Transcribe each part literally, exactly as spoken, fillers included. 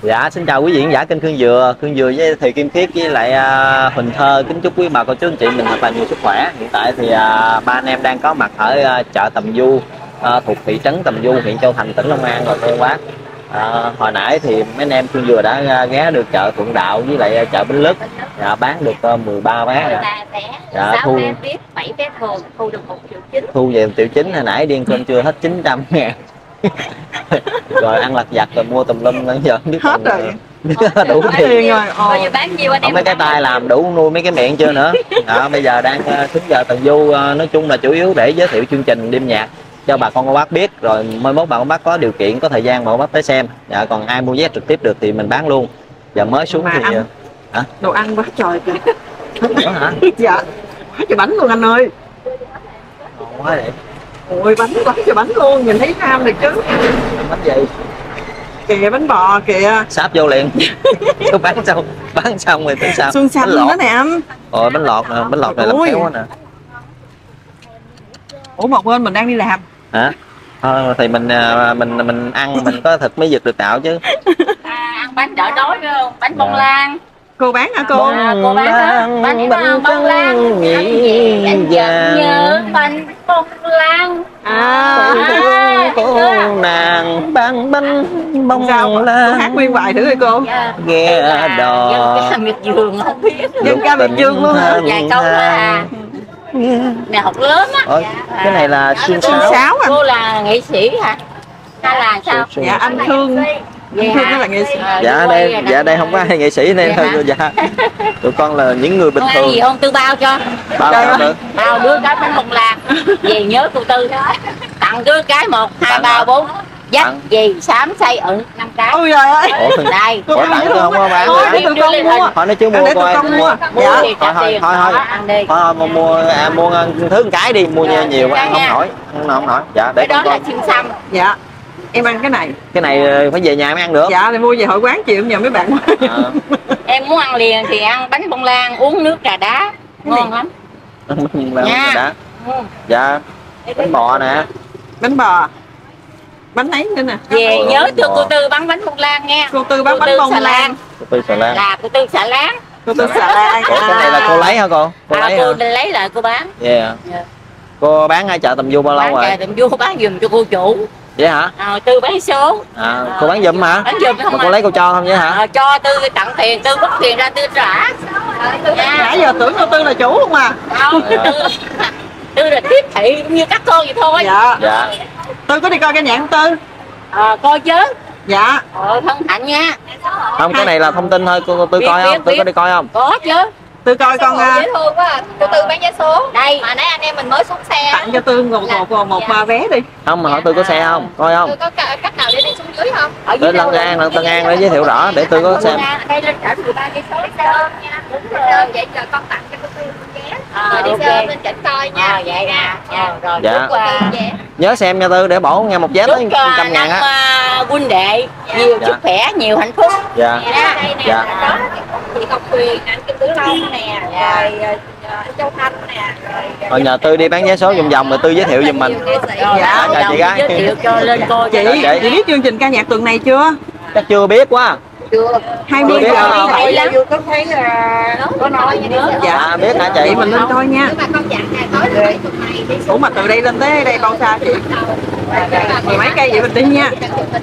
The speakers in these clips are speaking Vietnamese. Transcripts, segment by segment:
Dạ, xin chào quý vị khán giả kênh Khương Dừa, Khương Dừa với Thùy Kim Khiết với lại uh, Huỳnh Thơ kính chúc quý bà cô chú anh chị mình thật là nhiều sức khỏe. Hiện tại thì uh, ba anh em đang có mặt ở uh, chợ Tầm Du uh, thuộc thị trấn Tầm Du, huyện Châu Thành, tỉnh Long An rồi cô bác. Uh, hồi nãy thì mấy anh em Khương Dừa đã uh, ghé được chợ Thuận Đạo với lại uh, chợ Bến Lức, dạ, bán được uh, mười ba vé rồi. Dạ, thu bảy vé thường, thu được một triệu chín. Thu về một triệu chín, hồi nãy điên cơm chưa hết chín trăm ngàn. Rồi ăn lặt vặt rồi mua tùm lum bây giờ biết hết rồi. Đủ tiền rồi. Bây giờ bán nhiêu anh em? Mấy cái tay làm đủ nuôi mấy cái miệng chưa nữa. Đó, bây giờ đang đến giờ Tần Du, nói chung là chủ yếu để giới thiệu chương trình đêm nhạc cho bà con cô bác biết, rồi mai mốt bà con bác có điều kiện có thời gian bà con bác tới xem. Dạ, còn ai mua vé trực tiếp được thì mình bán luôn. Giờ mới xuống mà thì hả? Đồ ăn quá trời kìa. Ủa hả? Dạ, quá trời bánh luôn anh ơi. Ngon quá vậy. Ôi bánh quá trời bánh luôn, nhìn thấy tham được chứ. Bánh gì? Kìa bánh bò kìa. Sáp vô liền. bán xong bán xong rồi tới sao? Xuân xanh đó nè anh. Ôi bánh lọt nè, bánh lọt này làm khéo quá nè. Ủa một bên mình đang đi làm hả? Thôi thì mình mình mình ăn mình có thịt mới giật được đạo chứ. À, ăn bánh đỡ đói phải không? Bánh bông lan. Cô bán hả cô? À, cô bán hả? Bánh bông, bông lan nhị vàng nhớ bánh bông lan. À, cô, cô nàng bán bánh bông lan. Cô hát nguyên bài thử coi cô. Ghe đò dân ca miệt vườn không biết. Dân ca miệt vườn luôn hả? Vài câu là nè học lớn á. Ôi, cái này là Xuân Sáo. Sáo. Cô là nghệ sĩ hả? Hay là sao? Dạ anh Thương. Anh Thương là nghệ sĩ. Dạ đây, dạ đây không có ai nghệ sĩ nên thôi. Dạ. Tụi con là những người bình thường. Gì không Tư bao cho. Bao bao được. Bao đứa cái bánh bông lan. Về nhớ cô Tư đó. Tặng đứa cái một, hai, ba, bốn. Dắt gì xám xay ựng năm cái. Ôi trời ơi. Đây. Ủa tặng tôi không có bán. Để tụi con mua. Thôi nói chứ mua coi. Mua. Dạ. Thôi thôi thôi thôi. Thôi mua mua à, mua thứ một cái đi, mua nhiều nhiều ăn không nổi. Không nổi, không nổi. Dạ để con. Đó là con. chim sâm. Dạ. Em ăn cái này. Cái này phải về nhà mới ăn được. Dạ thì mua về hội quán chiều nhờ mấy bạn. À. Em muốn ăn liền thì ăn bánh bông lan, uống nước trà đá. Ngon lắm. Bánh bông lan trà đá. Dạ. Bánh bò nè. Bánh bò. Bánh ấy nữa nè. Về nhớ cho cô Tư bán bánh bông lan nghe. Cô Tư bán bánh bông lan. Cô Tư xà lan. Là cô Tư xà lan. Cô Tư xà lan. Ủa cái này là cô lấy hả cô? Cô à, lấy cô hả? lấy lại cô bán. Yeah. Yeah. Cô bán ở chợ Tầm Du bao lâu rồi? Chợ Tầm Du bán giùm cho cô chủ. Vậy hả? À, Tư bán số. À, cô bán giùm hả? Bán giùm không? Mà cô lấy cô cho không vậy hả? À, cho Tư tặng tiền, Tư bắt tiền ra Tư trả. Nãy giờ tưởng cô Tư là chủ không à? Không, Tư, Tư là tiếp thị như các cô vậy thôi. Dạ. Dạ. Tư có đi coi cái nhạc không Tư? À, coi chứ. Dạ. Ờ, thân hạnh nha. Không, cái này là thông tin thôi, cô, cô Tư biết, coi biết, không? Tư có đi coi không? Có chứ. Tư coi con dễ thương quá à. Cô Tư bán vé số. Đây. Mà nãy anh em mình mới xuống xe. Tặng cho Tư một một một, một dạ. vé đi. Không mà hỏi Tư có xe không? Coi không? Tư có cách nào để đi xuống dưới không? Ở dưới Tân An, Tân Tân An để giới thiệu rõ để Tư có xem. Đây lên chợ mười ba cây số nha. Đúng rồi. Vậy giờ con tặng cho cô Tư vé. Rồi đi xe lên chỉnh coi nha. À, vậy nè. Rồi. Dạ. Nhớ xem nha Tư để bổ nghe một vé tới một trăm ngàn á. Huynh đệ nhiều sức khỏe, nhiều hạnh phúc. Dạ. Dạ. Chị Ngọc Huyền, anh Kim Tử Long nè, rồi anh Châu Thanh nè. Rồi nhờ Tư đi bán vé số vòng vòng rồi Tư giới thiệu giùm mình. Dạ, chào chị gái. Giới thiệu cho lên cô chị. Chị biết chương trình ca nhạc tuần này chưa? Chắc chưa biết quá. Chưa. hai mươi giờ bảy lắm. Có thấy là có nói gì nữa. Dạ, à, biết hả chị? Chị mình lên coi nha. Nhưng mà con dặn là tối thứ bảy tuần này đi. Ủa mà từ đây lên tới đây bao xa chị? Mười mấy cây vậy mình đi nha.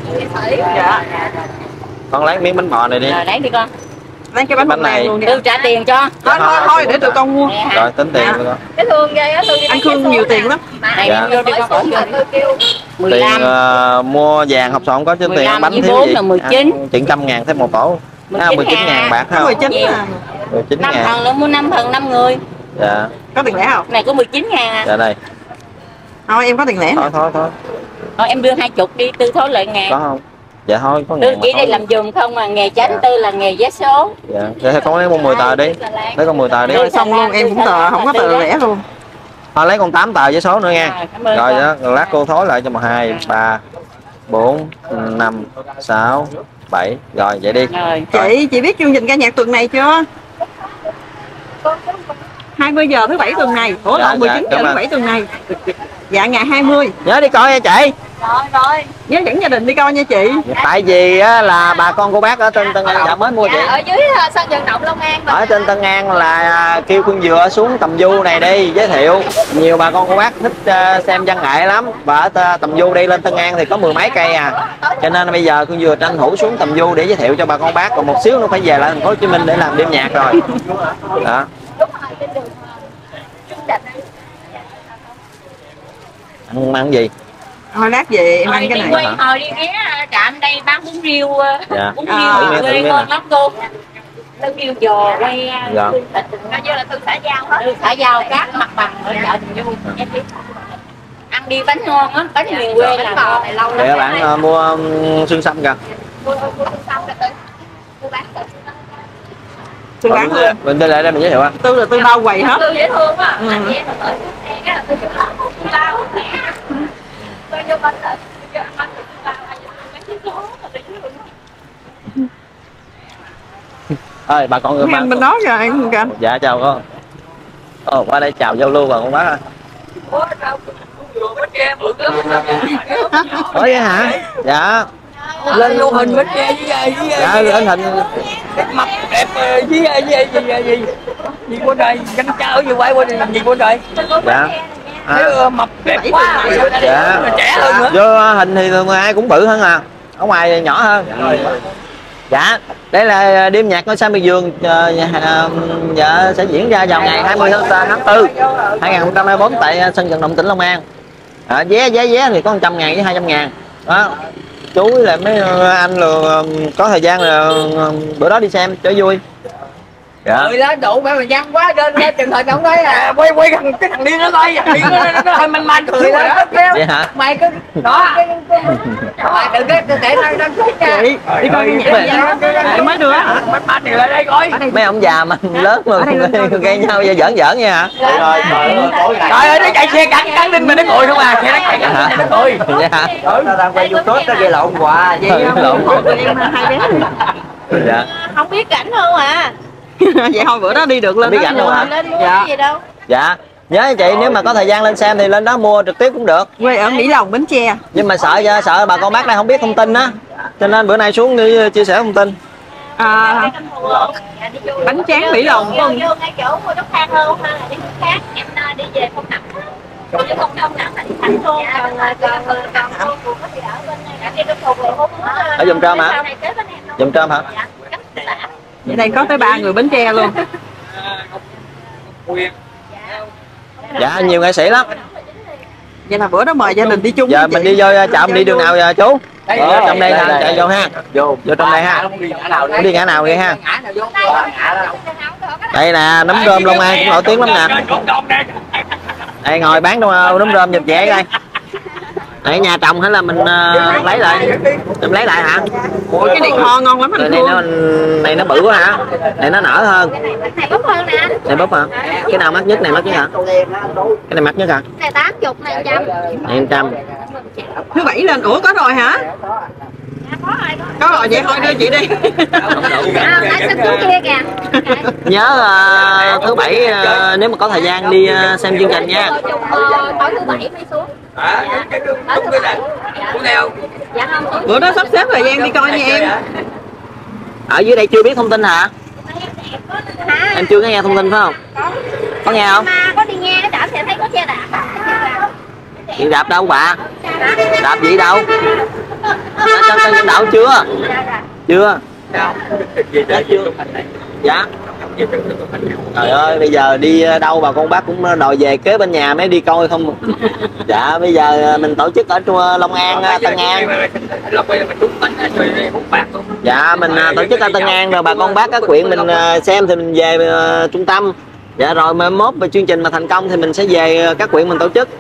Dạ. Con lấy miếng bánh bò này đi. Rồi lấy đi con. Lấy cái bánh, bánh này luôn đi. Tư trả tiền cho. Thôi thôi thôi để tụi con mua. Rồi tính tiền tụi con. Cái thương ghê á, Tư đi. Anh Khương nhiều tiền lắm. Này em vô đi con. Tiền uh, mua vàng hộp sọ không có chứ tiền bánh thiếu gì. là mười chín. Chuyện trăm ngàn thêm một tổ. À, mười chín ngàn bạc ha. mười chín à. mười chín năm ngàn. phần nữa mua năm phần năm người. Dạ. Có tiền lẻ không? Này có mười chín ngàn à. Dạ đây. Thôi em có tiền lẻ. Thôi thôi thôi. Thôi em đưa hai chục đi, Tư thối lợi ngàn. Có không? Dạ thôi có Tư chỉ đi làm giùm không mà nghề chánh dạ. Tư là nghề vé số. Dạ. Vậy con lấy con mười tờ đi. Lấy con mười tờ đi. Rồi xong luôn em cũng tờ không có tờ lẻ luôn. Thôi lấy con tám tờ vé số nữa nha. Rồi đó, rồi lát cô thối lại cho một hai ba bốn năm sáu bảy rồi vậy đi. Rồi. Chị chị biết chương trình ca nhạc tuần này chưa? hai mươi giờ thứ bảy tuần này. Ủa lộn dạ, mười chín dạ, giờ thứ bảy tuần này. Dạ ngày hai mươi. Nhớ đi coi nha chị. Rồi rồi. Nhớ dẫn gia đình đi coi nha chị. Tại vì á, là bà con cô bác ở trên Tân An dạ mới mua chị. Dạ, ở dưới sân vận động Long An. Ở trên Tân An là kêu Khương Dừa xuống Tầm Du này đi giới thiệu. Nhiều bà con cô bác thích uh, xem văn nghệ lắm. Và ở Tầm Du đi lên Tân An thì có mười mấy cây à. Cho nên bây giờ Khương Dừa tranh thủ xuống Tầm Du để giới thiệu cho bà con bác. Còn một xíu nó phải về lại thành phố Hồ Chí Minh để làm đêm nhạc rồi. Đó. Ăn ăn gì? Thôi lát về em ăn cái này. Quay hồi đi ghé trạm đây bán bún riêu. Dạ. Bún À, riêu quê ngon lắm cô. Bún riêu giò quay Dạ. coi như là từ xã Giao hết. Từ xã Giao các mặt bằng ở chợ Tầm Du. Em biết. Ăn đi bánh ngon á, bánh miền quê là ngon này lâu lắm. Để bạn uh, mua um, xương sâm kìa. Mua mua xương sâm kìa. Mua bán tự. Tôi bán luôn. Mình tới lại đây mình giới thiệu á. Tôi là tôi bao quầy hết. Tôi dễ thương á. Ừ. Anh em ở cái cái là tôi chụp bao. Tôi vô bánh là tôi ăn bánh bao ai bán cái số là tôi dễ thương. Ơi bà con người Anh bên đó rồi anh Canh. Dạ chào con. Ồ, qua đây chào giao lưu bà con bác ơi. Ủa vậy hả? Dạ. Lên lưu hình bánh tre với với Dạ lên hình. mặt đẹp với gì gì gì gì của đời dân cháu gì quay qua đây làm gì của đời. Dạ. À. Mập đẹp quá. Dạ. Trẻ hơn nữa. Vô hình thì thường ai cũng bự hơn à. Ở ngoài nhỏ hơn. Dạ, đây là đêm nhạc ở Sa Miệt Vườn. Dạ sẽ diễn ra vào ngày hai mươi tháng tư hai nghìn không trăm hai mươi tư tại sân vận động tỉnh Long An. À, vé vé vé thì có một trăm ngàn với hai trăm ngàn. Đó. Chú là mấy anh là có thời gian là bữa đó đi xem cho vui. Dạ. Rồi đó đủ phải mà văn quá lên lên trường hợp ông nói là quay quay thằng cái thằng điên nó coi, thằng điên nó nó hơi man man cười đó. Vậy hả? Mày cứ đó cái mày đừng cái để nó nó chết nha. Chị đi coi cái nhạc gì mới đưa hả? Man man thì lại đây coi. Mấy ông già mà lớn mà gây nhau giờ giỡn giỡn nha hả? Rồi trời ơi nó chạy xe cắn cắn đinh mà nó cười không à, xe nó chạy cắn đinh nó cười. Dạ. Tao đang quay YouTube nó gây lộn quà vậy lộn. Em hai bé. Dạ. Không biết cảnh không à. Vậy thôi bữa đó đi được lên Biết đó cảnh mua. luôn hả? Lên mua Dạ. cái gì đâu. Dạ. Nhớ chị nếu mà có thời gian lên xem thì lên đó mua trực tiếp cũng được. Quê ở Mỹ Lòng, Bến Tre. Nhưng mà sợ sợ bà con bác đây không biết thông tin á. Cho nên bữa nay xuống đi chia sẻ thông tin. À, bánh tráng Mỹ Lòng Vô, vô ngay chỗ mua nước than hơn hay là đi hướng khác. Em đi về không nặng. Chứ không không nặng thành thành luôn. Còn còn còn cô có thì ở bên này đi trong phòng luôn. Ở Dòng Trơm hả? Dòng Trơm hả? Ở đây có tới ba người Bến Tre luôn. Dạ nhiều nghệ sĩ lắm. Vậy là bữa đó mời gia đình đi chung. Giờ với mình chị. đi vô chợ mình đi đường nào giờ chú? Ở trong đây ha, chạy vô ha. Vô vô trong đây ha. Không đi ngã nào vậy ha? Đây nè, nấm rơm Long An cũng nổi tiếng lắm nè. Đây ngồi bán đâu nấm rơm giật dẻ đây. Đây nhà trồng hay là mình uh, lấy lại? Em lấy lại hả? Ủa cái này kho ngon lắm Này, anh này nó Phương. này nó bự quá hả? Này nó nở hơn. Này bốc hơn nè. Này búp hả? Cái nào mắc nhất này mắc nhất hả? Cái này mắc nhất hả? Này tám mươi, này trăm. Này trăm. Thứ bảy lên. Ủa có rồi hả? Có rồi vậy thôi đưa chị đi. À, nãy xem chú kia kìa. Nhớ uh, thứ bảy uh, nếu mà có thời gian đi uh, xem chương trình nha. Tối thứ bảy mới xuống. Dạ không. Bữa đó sắp xếp thời gian đi coi nha em. Ở dưới đây chưa biết thông tin hả? Em chưa có nghe thông tin phải không? Có nghe không? Mà có đi nghe cái trạm thì thấy có xe đạp. Chị đạp đâu bà? Đạp gì đâu? Trên trên đảo chưa? Chưa? Dạ chưa? Dạ. Trời ơi bây giờ đi đâu bà con bác cũng đòi về kế bên nhà mới đi coi không. Dạ bây giờ mình tổ chức ở Long An, Tân An. Dạ mình tổ chức ở Tân An rồi bà con bác các quyện mình xem thì mình về trung tâm. Dạ rồi mai mốt về chương trình mà thành công thì mình sẽ về các quyện mình tổ chức.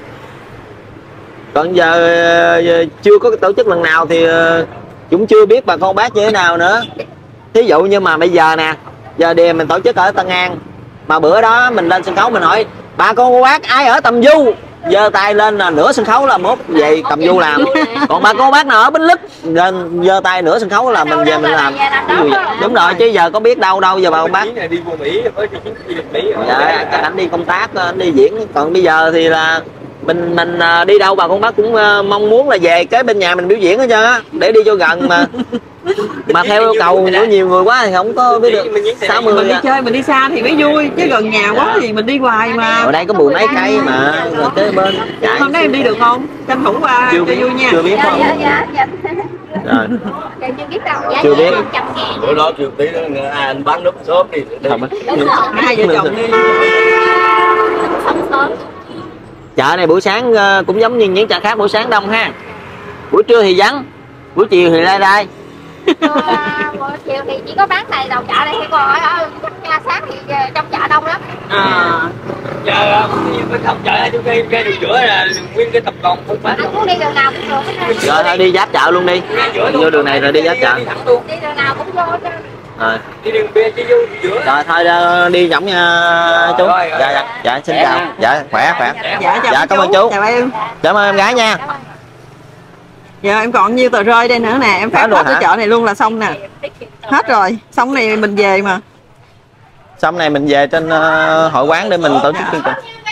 Còn giờ chưa có tổ chức lần nào thì cũng chưa biết bà con bác như thế nào nữa. Thí dụ như mà bây giờ nè, giờ đi mình tổ chức ở Tân An mà bữa đó mình lên sân khấu mình hỏi bà con cô bác ai ở Tầm Du giơ tay lên là nửa sân khấu là mốt về Tầm Du làm. Còn bà cô bác nào ở Bến Lức lên giơ tay nửa sân khấu là mình về mình làm. Đúng rồi chứ giờ có biết đâu đâu giờ bà con bác. Đi vô Mỹ mới đi Mỹ. Dạ, anh đi công tác, anh đi diễn. Còn bây giờ thì là mình mình à, đi đâu bà con bác cũng à, mong muốn là về cái bên nhà mình biểu diễn hết trơn á, để đi cho gần mà mà theo yêu cầu của nhiều người quá thì không có biết được. sáu mươi mình đi chơi mình đi xa thì mới vui chứ gần nhà quá thì mình đi hoài mà. ở đây có mười mấy cây mà rồi tới bên chạy. Hôm nay em đi được không? Tranh thủ qua chưa cho biết, vui nha. chưa biết không? Dạ dạ dạ. Rồi. Dạ, chưa biết đâu. Dạ, Chưa biết. trăm ngàn. bữa đó chưa tí nữa anh bán nước sốt đi. Không á. Đúng rồi. Hai vợ chồng đi. Xong sớm. Chợ này buổi sáng ờ, cũng giống như những chợ khác, buổi sáng đông ha, buổi trưa thì vắng, buổi chiều thì lai rai. Buổi chiều thì chỉ có bán này đầu chợ đây thôi, còn ở nhà sáng thì trong chợ đông lắm. À. Giờ cái không chợ chúng cái cái đường giữa là nguyên cái tập đoàn không bán. Anh muốn đi đường nào cũng được. Rồi thôi đi giáp chợ luôn đi, vô đường này rồi đi giáp chợ. Đi đường nào cũng vô chứ. Rồi. Đi đường B đi vô giữa. Rồi thôi đi giống nha chú. Dạ dạ dạ xin chào. Dạ khỏe khỏe. Dạ chào Dạ chú. cảm ơn chú. Chào em. Cảm ơn em gái nha. Giờ em còn nhiêu tờ rơi đây nữa nè, em phát hết cái chợ này luôn là xong nè. Hết rồi, xong này mình về mà. Xong này mình về trên uh, hội quán để mình tổ chức chương trình.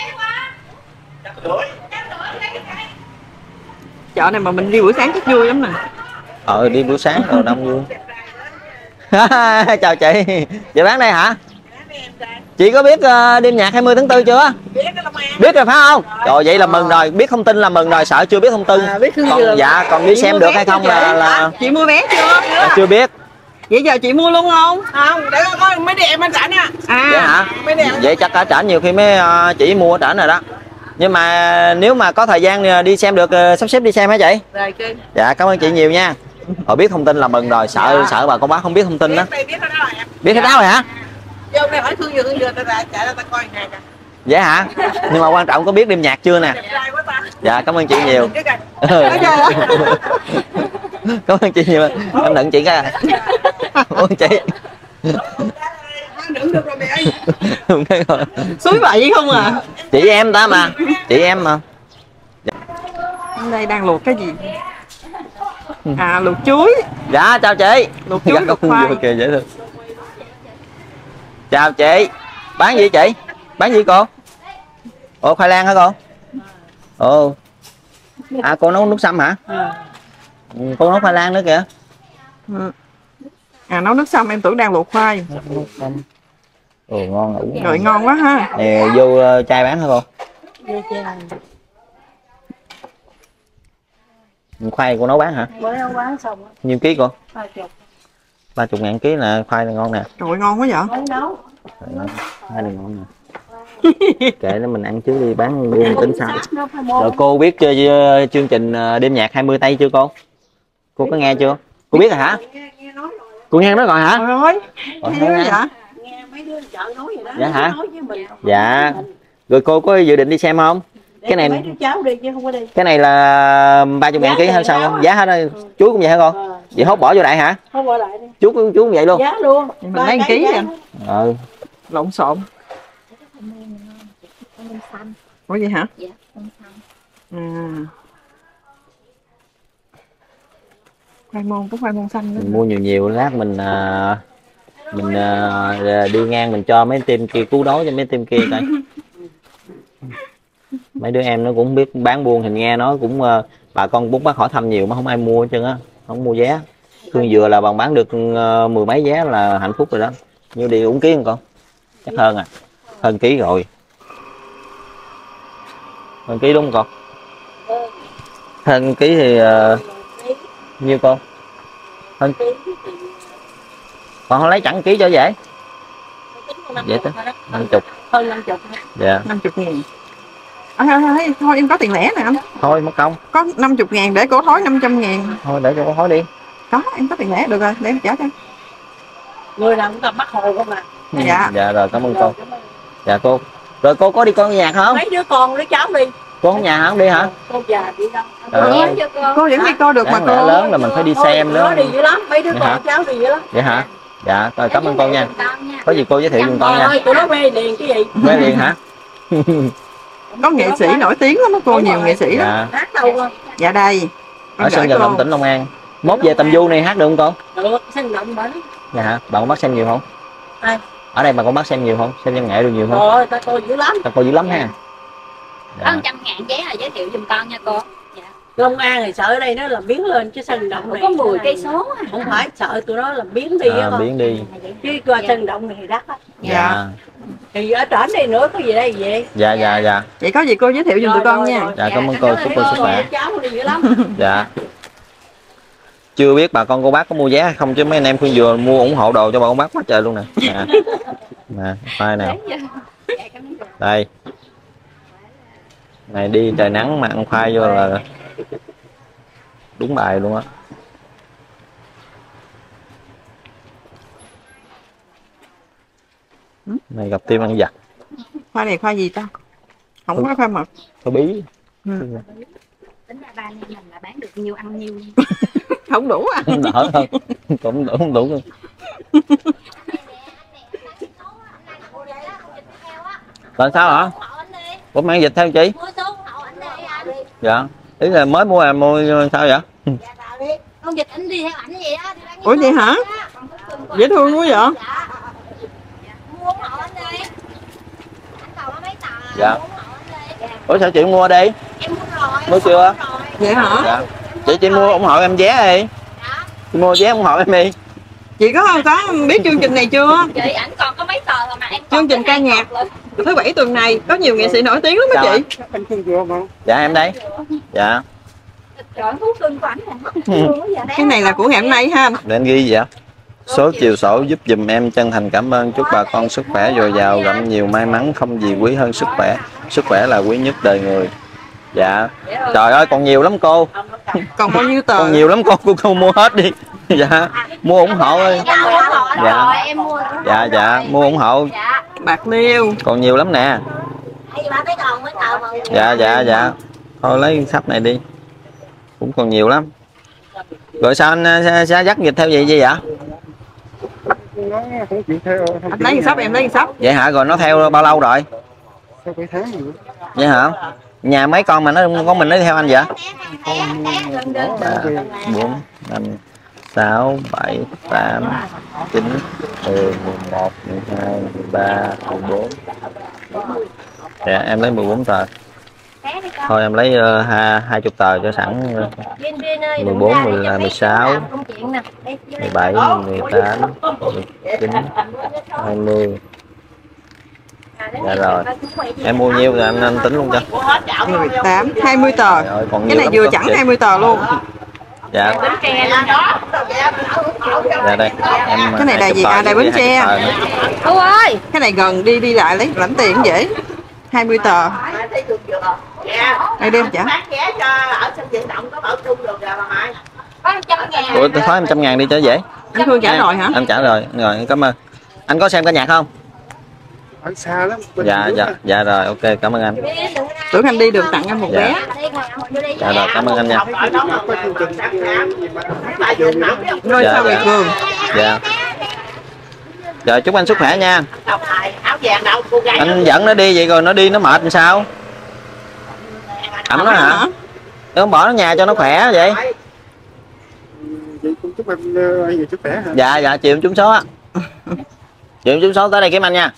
Chợ này mà mình đi buổi sáng chắc vui lắm nè. Ờ đi buổi sáng rồi đông vui. Chào chị, chị bán đây hả? Chị có biết uh, đêm nhạc hai mươi tháng tư chưa? Biết rồi phải không? Rồi vậy là mừng rồi, biết thông tin là mừng rồi, sợ chưa biết thông tin. À, biết còn, dạ còn đi xem được hay không là, là... Chị mua vé chưa? À, chưa biết. Vậy giờ chị mua luôn không? Không, để có mấy đêm anh rảnh à. À. Vậy hả? Vậy chắc cả trển nhiều khi mới uh, chị mua trển rồi đó. Nhưng mà nếu mà có thời gian đi xem được uh, sắp xếp đi xem hả chị? Rồi, okay. Dạ cảm ơn chị nhiều nha. Họ biết thông tin là mừng rồi, sợ dạ. sợ bà con bác không biết thông tin đó. Biết hết đó rồi. Biết hết đó rồi hả? Vô đây hỏi Thương Dừa, Thương Dừa ta ra chạy ra ta coi ngày kìa. Vậy hả? Nhưng mà quan trọng có biết đêm nhạc chưa nè. Dạ cảm ơn chị nhiều. Cảm ơn chị nhiều. Em đựng chị cái. Cảm ơn chị. Đựng được rồi mẹ ơi. Suối vậy không à? Chị em ta mà. Chị em mà. Đây đang luộc cái gì? À luộc chuối. Dạ chào chị. Luộc chuối luộc khoai. Kìa dễ thương. Chào chị. Bán gì chị? Bán gì cô? Ồ khoai lang hả cô? Ồ. À cô nấu nước sâm hả? À. Ừ, cô nấu khoai lang nữa kìa. Ừ. À nấu nước sâm em tưởng đang luộc khoai. Ồ ngon ngủ. Rồi ngon quá ha. Nè vô uh, chai bán hả cô? Vô chai. Khoai cô nấu bán hả? Mới nấu bán xong á. Nhiêu ký cô? ba mươi. ba mươi ngàn ký là khoai này ngon nè. Trời ngon quá vậy? Mới nấu. Khoai này ngon nè. Kệ nó mình ăn trước đi bán luôn tính sau. Rồi cô biết chưa chương trình đêm nhạc hai mươi tây chưa cô? Cô có nghe chưa? Cô biết rồi hả? Cô nghe nói rồi hả? Rồi. Nghe vậy? Nghe mấy đứa chợ nói vậy đó. Dạ hả? Nói với mình. Dạ. Rồi cô có dự định đi xem không? Cái này mấy đứa cháu đi chứ không có đi. Cái này là ba mươi ngàn ký hay sao không? Giá hết rồi. Chuối cũng vậy hả con? Ờ. Vậy hốt bỏ vô đại hả? Không bỏ lại đi. Chuối chuối cũng vậy luôn. Giá luôn. Mình lấy một ký vậy. Ừ. Lộn xộn. Xanh. Ủa vậy hả? Dạ, xanh xanh. À. Khoai môn, có khoai môn xanh nữa. Mình mua nhiều nhiều lát mình uh, mình uh, đi ngang mình cho mấy team kia cứu đói cho mấy team kia coi. Mấy đứa em nó cũng không biết bán buôn, hình nghe nói cũng uh, bà con bún bác hỏi thăm nhiều mà không ai mua hết trơn á, không mua vé. Thương Dừa là bằng bán được uh, mười mấy vé là hạnh phúc rồi đó. Nhiêu đi uống ký không con? Chắc hơn à, hơn ký rồi. Hơn ký đúng không con? Hơn ký thì uh, nhiêu con? Hơn còn không lấy chẳng ký cho dễ. Dễ tính năm chục. Hơn năm chục. Dạ. năm mươi ngàn. À, thôi, thôi em có tiền lẻ nè anh. Thôi mất công. Có năm mươi ngàn để cổ thối năm trăm ngàn. Thôi để cho cô thối đi. Có em có tiền lẻ được rồi để em trả cho. Người nào cũng cầm bắt hồ không à. Dạ. Dạ rồi cảm ơn cô. Dạ cô. Rồi cô có đi con nhà không? Mấy đứa con đứa cháu đi. Cô không nhà hả? Không đi hả? Cô già đi đâu? Ờ. Cô vẫn đi coi được mà cô. Lớn là mình phải đi xem nữa. Nó đi dữ lắm, mấy đứa con cháu đi dữ lắm. Vậy hả? Dạ rồi cảm ơn cô nha. Có gì cô giới thiệu giùm con nha. Ơi, tụi nó mê liền cái gì? Mê liền hả? Có nghệ sĩ nổi tiếng lắm cô, nhiều nghệ sĩ đó. Dạ. Hát đâu không? Dạ đây. Ở sân vận động tỉnh Long An. Mốt về Tầm Du này hát được không cô? Được, sân động bánh. Dạ hả? Bạn con bác xem nhiều không? Ai? Ở đây bà con bác xem nhiều không? Xem văn nghệ được nhiều không? Rồi, ta cô dữ lắm. Ta cô dữ lắm ha. Có một trăm ngàn vé là giới thiệu giùm con nha cô. Dạ. Long An thì sợ ở đây nó là biến lên chứ sân động này Có mười cây số. Không phải sợ tụi nó là biến đi à, á con. biến đi. Chứ qua sân động này thì đắt á. Dạ. Thì ở trển đây nữa có gì đây vậy? Dạ dạ dạ. Chị có gì cô giới thiệu giùm tụi con nha. Dạ cảm ơn cô, chúc cô sức khỏe. Cháu đi dữ lắm. Dạ. Chưa biết bà con cô bác có mua vé hay không chứ mấy anh em Khuyên Dừa mua ủng hộ đồ cho bà con bác quá trời luôn nè. Dạ. Nè, khoai nào. Đây. Này đi trời nắng mà ăn khoai vô là đúng bài luôn á. Này gặp tim ăn giặt. Khoai này khoai gì ta? Không có khoai mật. Khoai bí. Ừ. Tính ra ba anh em mình là bán được nhiêu ăn nhiêu. Không đủ à? Đỡ hơn. Cũng đủ, không đủ luôn. Làm sao hả? Ủa mang dịch theo chị? Dạ. Ý là mới mua à, mua sao vậy? Con dịch ảnh đi theo ảnh vậy đó. Ủa vậy hả? Dễ thương quá vậy? Mua ủng hộ anh đi. Anh còn có mấy tờ. Dạ. Ủa sao chị mua đi? Em mua rồi. Mua chưa? Vậy hả? Dạ. Chị chị mua ủng hộ em vé đi. Chị mua vé ủng hộ em đi. Chị có có biết chương trình này chưa? Chị ảnh còn có mấy tờ mà em. Chương trình ca nhạc thứ bảy tuần này có nhiều nghệ sĩ nổi tiếng lắm đó chị. Dạ em đây. Dạ. Trời thú cưng của ảnh nè. Cái này là của ngày hôm nay ha. Để anh ghi vậy. Số chiều sổ giúp dùm em, chân thành cảm ơn, chúc bà con sức khỏe dồi dào, gặp nhiều may mắn, không gì quý hơn sức khỏe. Sức khỏe là quý nhất đời người. Dạ. Trời ơi còn nhiều lắm cô. Còn bao nhiêu tờ? Còn nhiều lắm cô, cô, cô mua hết đi. Dạ. Mua ủng hộ ơi. Dạ. Dạ dạ, mua ủng hộ. Bạc Liêu. Còn nhiều lắm nè. Dạ dạ dạ. Thôi lấy sắp này đi. Cũng còn nhiều lắm. Rồi sao anh sẽ dắt dịch theo gì vậy vậy? Nó không chịu theo. Anh lấy sắp em lấy sắp. Vậy hả? Rồi nó theo bao lâu rồi? Theo bảy tháng rồi. Vậy hả? Nhà mấy con mà nó có mình nó đi theo anh vậy? ba, bốn, năm, sáu, bảy, tám, chín, mười, mười một, mười hai, mười ba, mười bốn. Dạ em lấy mười bốn tờ. Thôi em lấy uh, hai chục tờ cho sẵn. uh, mười bốn, mười, mười sáu, mười bảy, mười tám, mười chín, hai mươi. Dạ rồi. Em mua nhiêu rồi anh, anh tính luôn cho. mười tám, hai mươi tờ. Ơi, còn cái này vừa chẳng hai mươi tờ luôn. Dạ. Dạ đây. Em cái này là gì? À Đài Bến Tre. Cô ơi. Cái này gần đi đi lại lấy lãnh tiền dễ. hai mươi tờ. Đây đem trả. Ủa tôi nói một trăm ngàn đi cho dễ. Anh Phương trả rồi hả? Anh trả rồi. Rồi cảm ơn. Anh có xem ca nhạc không? Ở xa lắm. Dạ dạ dạ rồi ok cảm ơn anh. Tưởng anh đi được tặng em một Dạ. vé. Dạ rồi cảm ơn anh nha. Ngôi Dạ, sao dạ. Việt Vương. Dạ. Rồi chúc anh sức khỏe nha. Anh dẫn nó đi vậy rồi nó đi nó mệt làm sao? Ẩm nó hả? Nó bỏ nó nhà cho nó khỏe vậy. Chị cũng chúc em nhiều sức khỏe hả? Dạ dạ chiều trúng số á. Chiều trúng số tới đây kiếm anh nha.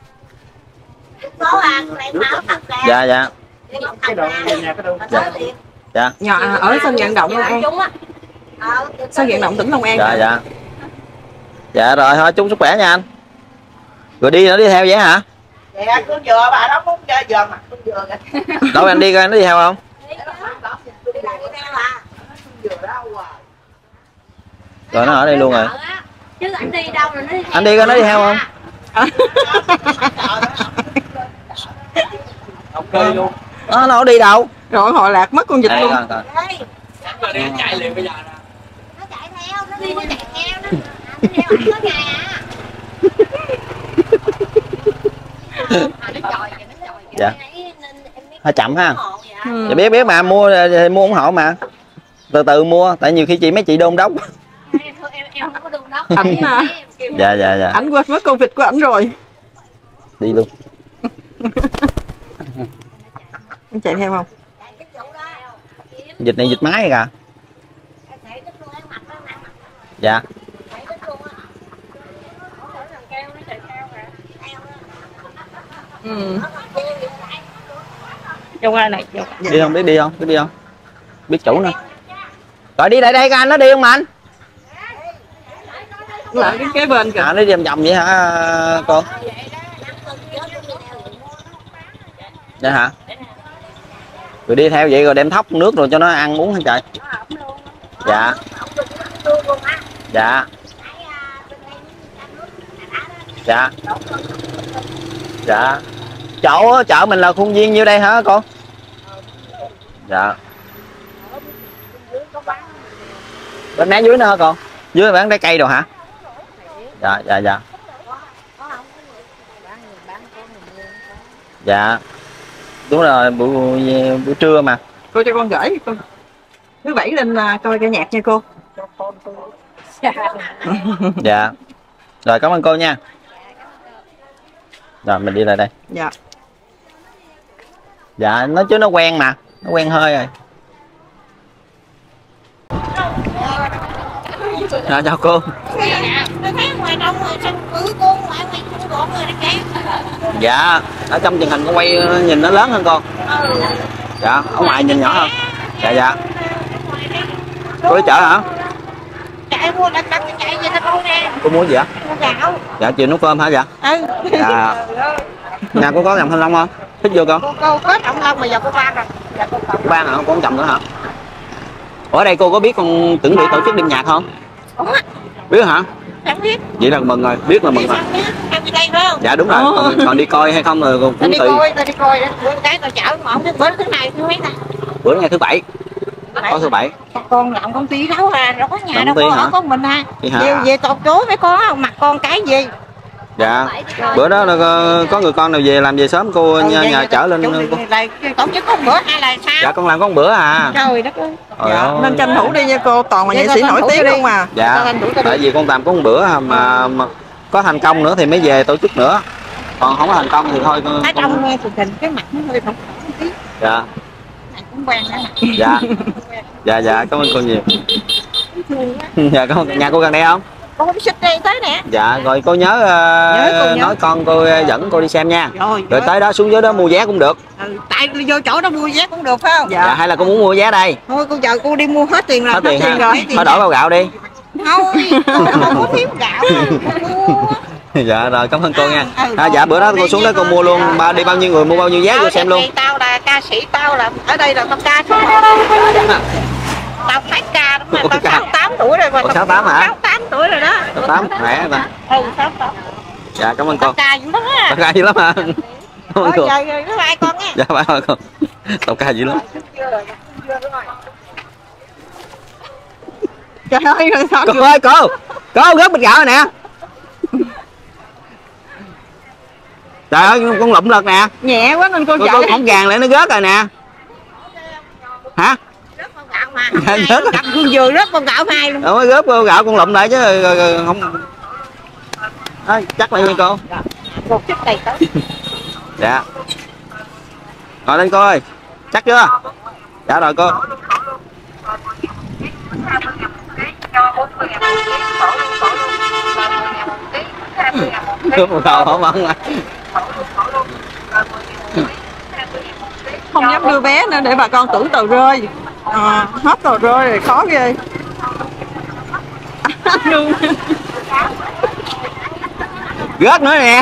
Dạ dạ. Cái đoạn nhà cái đâu? Dạ. Dạ. Nhỏ ở sân vận động Long An. Sân vận động tỉnh Long An. Dạ dạ. Dạ rồi thôi chúc sức khỏe nha anh. Rồi đi nó đi theo vậy hả? Dạ, con dừa bà đó muốn chơi dừa mặt con dừa kìa. Đâu anh đi coi nó đi theo không? Rồi nó ở đây luôn rồi. Chứ anh đi đâu rồi nó đi. Anh đi coi nó đi theo không? Ok luôn. Nó nó đi đâu? Rồi họ lạc mất con vịt Đây, luôn. coi, coi. Nó đi chạy liền bây giờ nè. Nó chạy theo, nó đi nó chạy theo nó. Nó theo ảnh có ngày à. Dạ. Hơi chậm ha. Ừ. Dạ biết biết mà mua mua ủng hộ mà. Từ từ mua tại nhiều khi chị mấy chị đôn đốc. Em không có đun đó. Ảnh à. Dạ dạ dạ. Ảnh quên mất con vịt của ảnh rồi. Đi luôn. Anh chạy theo không? Dịch này dịch máy kìa. Dạ. Ừ. Vô qua này vô. Đi không biết đi không biết đi không biết chủ nữa. Rồi đi lại đây coi anh nó đi không mà anh. Lại cái kế bên kìa. À, nó đi vòng vòng vậy hả cô? Dạ hả? Rồi đi theo vậy rồi đem thóc nước rồi cho nó ăn uống hả trời? Dạ. Dạ. Dạ. Dạ. Chỗ chợ mình là khuôn viên nhiêu đây hả cô? Dạ. Bên mé dưới nữa hả cô? Dưới bán trái cây đồ hả? Dạ dạ dạ. Dạ. Đúng rồi, buổi buổi trưa mà. Cô cho con gửi cô. Thứ bảy lên coi ca nhạc nha cô. Dạ. Rồi cảm ơn cô nha. Rồi mình đi lại đây. Dạ. Dạ nó chứ nó quen mà, nó quen hơi rồi. Dạ chào cô. Dạ ở trong truyền hình con quay nhìn nó lớn hơn con. Dạ ở ngoài nhìn nhỏ hơn. Dạ dạ. Cô đi chợ hả? Chạy mua đặt đặt chạy về nó cô nè. Cô mua gì vậy? Mua gạo. Dạ chiều nấu cơm hả dạ? Ừ. Dạ. Nhà cô có trồng thanh long không? Thích vô con? Cô, cô có trồng long mà giờ cô ban rồi. Dạ, cô trồng. Ban hả? Cô không trồng nữa hả? Ở đây cô có biết con chuẩn bị tổ chức đêm nhạc không? Ủa? Biết hả? Không biết. Vậy là mừng rồi, biết là mừng rồi. Em đi đây phải không? Dạ đúng rồi, còn, còn đi coi hay không rồi cũng tùy. Đi coi, tao đi coi, bữa cái tao chở mà không biết bữa thứ này thứ mấy ta. Bữa ngày thứ bảy. Có thứ bảy. Con làm công ty đâu à, đâu có nhà Làm đâu công ty có hả? ở con mình à. Hả? Về, về tột chối với con mặc con cái gì. Dạ. Bữa đó là có, có người con nào về làm về sớm cô Ừ, nhà, nhà vậy chở lên là, cô. là, tổ chức có một bữa hay là sao? Dạ con làm có một bữa à. Trời đất ơi. Dạ. Nên tranh thủ đi nha cô, toàn là Vậy nghệ sĩ tranh nổi thủ tiếng đi. luôn mà. Dạ. Tại vì con làm có một bữa mà, mà có thành công nữa thì mới về tổ chức nữa. Còn không có thành công thì thôi con. Ở trong nghe truyền hình cái mặt nó hơi phỏng một tí. Dạ. Này cũng quen đó nè. Dạ. Dạ dạ cảm ơn cô nhiều. Dạ cảm ơn. Nhà cô gần đây không? Con không xích đây tới nè. Dạ rồi cô nhớ, uh, Nhớ cô nhớ. nói con cô dẫn cô đi xem nha. Rồi, Rồi tới đó xuống dưới đó mua vé cũng được. Ừ, tại vô chỗ đó mua vé cũng được phải không? Dạ. Dạ hay là cô muốn mua vé đây? Thôi cô chờ cô đi mua hết tiền rồi. Hết tiền ha. rồi. Thôi đổi bao gạo đi. Thôi, con không có thiếu gạo. Mua. Dạ rồi cảm ơn cô nha. Ừ, À, dạ bữa đó cô xuống đó cô mua luôn ba đi bao nhiêu người mua bao nhiêu vé vô xem luôn. Tao là ca sĩ, tao là ở đây là tao ca số một. Tao phát ca đúng mà tao sáu mươi tám tuổi rồi mà. sáu mươi tám hả? sáu mươi tám tuổi rồi đó. sáu mươi tám khỏe mà. Ừ sáu mươi tám. Dạ cảm ơn cô. Tao ca dữ lắm á. Tao ca dữ lắm hả? Cảm ơn cô. Giờ bye bye con nha. Dạ bye bye cô. Tao ca dữ lắm. Trời ơi rồi sao? Cô ơi cô. Cô rớt bịch gạo rồi nè. Trời ơi con lụm lật nè. Nhẹ quá nên cô Cô, chạy. cô cổng gàng lại nó rớt rồi nè. Hả? Rớt con gạo mà. Dạ, rớt. Cầm gương dừa rớt con gạo hai luôn. Ủa rớt con gạo con lụm lại chứ rồi, rồi, rồi, không. À, chắc lại nha cô. Một chút đầy tới. Dạ. Ngồi lên cô ơi. Chắc chưa? Dạ rồi cô. Cướp một cầu không ăn à. Không dám đưa vé nữa để bà con tưởng tờ rơi. À, hết tờ rơi rồi khó ghê. Luôn. Rớt nữa nè.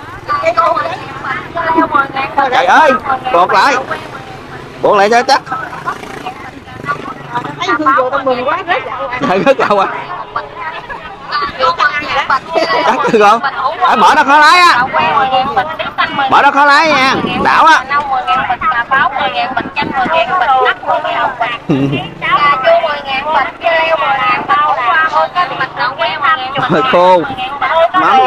Trời ơi, buộc lại. Buộc lại cho chắc. Thấy gương dừa tao mừng quá rớt gạo. Trời rớt gạo à. Chắc chưa con? Phải bỏ đó khó lái á. Bỏ đó khó lái nha. Đảo á. Thôi khô. Mắm.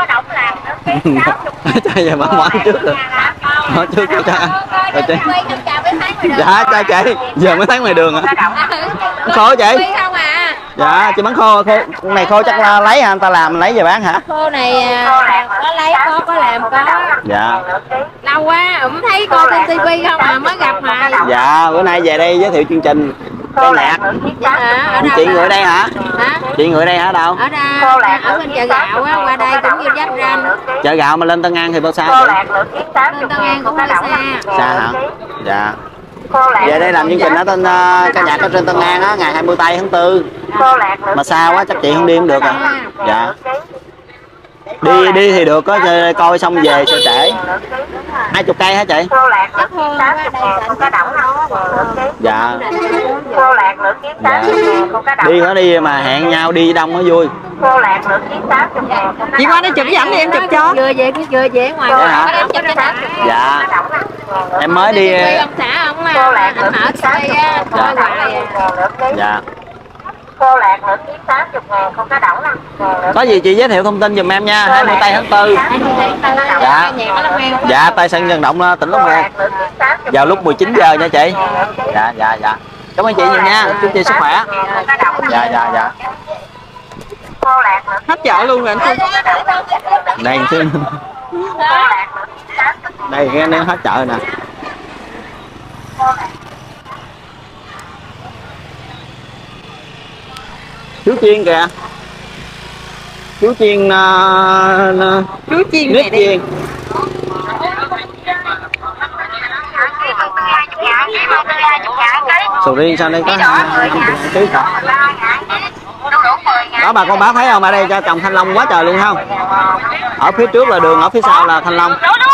Trời giờ mắm món trước rồi. Món trước cho cha. Rồi chị. Dạ cha chị. Giờ mới thấy ngoài đường hả? Khô chị. Dạ chị bán khô, khô con này khô chắc là lấy hả, người ta làm lấy về bán hả? Khô này có lấy có có làm có. Dạ. Lâu quá, ổng thấy coi trên tivi không à mới gặp mà. Dạ bữa nay về đây giới thiệu chương trình Cây Lạc. Dạ hả? Ở đâu? Chị người ở đây hả? Hả? Chị người ở đây hả đâu? Ở đâu? Ở bên chợ gạo á, qua đây cũng như giáp ranh. Chợ gạo mà lên Tân An thì bao xa vậy? Lên Tân An cũng hơi xa. Xa hả? Dạ. Về đây làm chương trình ở tên uh, ca nhạc ở trên Tân An á, ngày hai mươi tây tháng tư. Mà xa quá chắc chị không đi không được à. Dạ. Đi đi thì được, có coi xong về sẽ trễ. Hai chục cây hả chị? Chắc hơn qua đây tận. Dạ. Dạ. Đi hả, đi mà hẹn nhau đi đông mới vui. Chị qua đây chụp ảnh đi em chụp cho. Vừa về cứ vừa về ngoài. Dạ hả? Em chụp cho nè. Dạ. Em mới đi. Ông xã ông anh mở xe á, coi hoài. Dạ. Cô Lạc nữa ký tám mươi ngàn con cá đỏng nè. Có gì chị giới thiệu thông tin giùm em nha. hai mươi tây tháng tư. Dạ. Dạ, tại sân vận động tỉnh Long An. Vào lúc mười chín giờ nha chị. Dạ dạ dạ. Cảm ơn chị nhiều nha. Chúc chị sức khỏe. Dạ dạ dạ. Hết chợ luôn rồi anh. Đây chứ. Đây nghe nên hết chợ nè. Chú Chiên kìa. Chú Chiên uh, Chú Chiên nước này đi. chiên. Sầu riêng sao đây có hai ký cả. Đó bà con bác thấy không, ở đây cho trồng thanh long quá trời luôn không? Ở phía trước là đường, ở phía sau là thanh long.